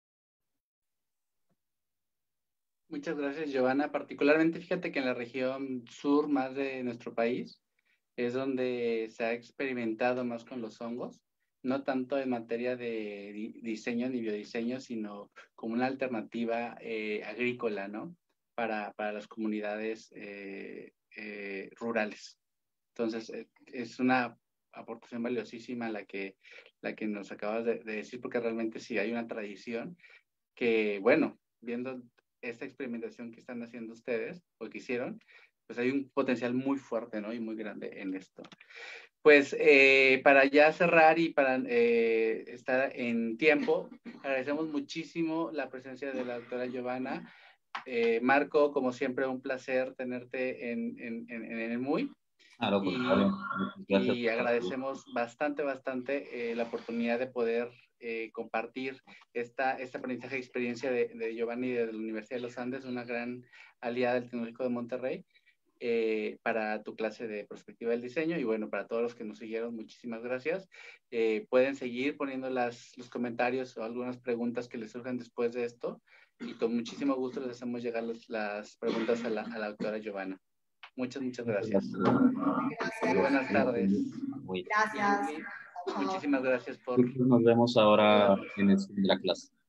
Muchas gracias, Giovanna. Particularmente, fíjate que en la región sur más de nuestro país es donde se ha experimentado más con los hongos, no tanto en materia de diseño ni biodiseño, sino como una alternativa agrícola, ¿no? Para las comunidades rurales. Entonces, es una aportación valiosísima la que nos acabas de decir, porque realmente sí hay una tradición que, bueno, viendo esta experimentación que están haciendo ustedes, o que hicieron, pues hay un potencial muy fuerte, ¿no? Y muy grande en esto. Pues para ya cerrar y para estar en tiempo, agradecemos muchísimo la presencia de la doctora Giovanna. Marco, como siempre, un placer tenerte en el MUI. Claro, por favor. Y agradecemos bastante la oportunidad de poder compartir este aprendizaje y experiencia de Giovanni de la Universidad de los Andes, una gran aliada del Tecnológico de Monterrey, para tu clase de perspectiva del diseño. Y bueno, para todos los que nos siguieron, muchísimas gracias. Pueden seguir poniendo los comentarios o algunas preguntas que les surjan después de esto, y con muchísimo gusto les hacemos llegar las preguntas a la doctora Giovanna. Muchas gracias. Gracias. Buenas tardes. Gracias. Muchísimas gracias por... Nos vemos ahora en el fin de la clase.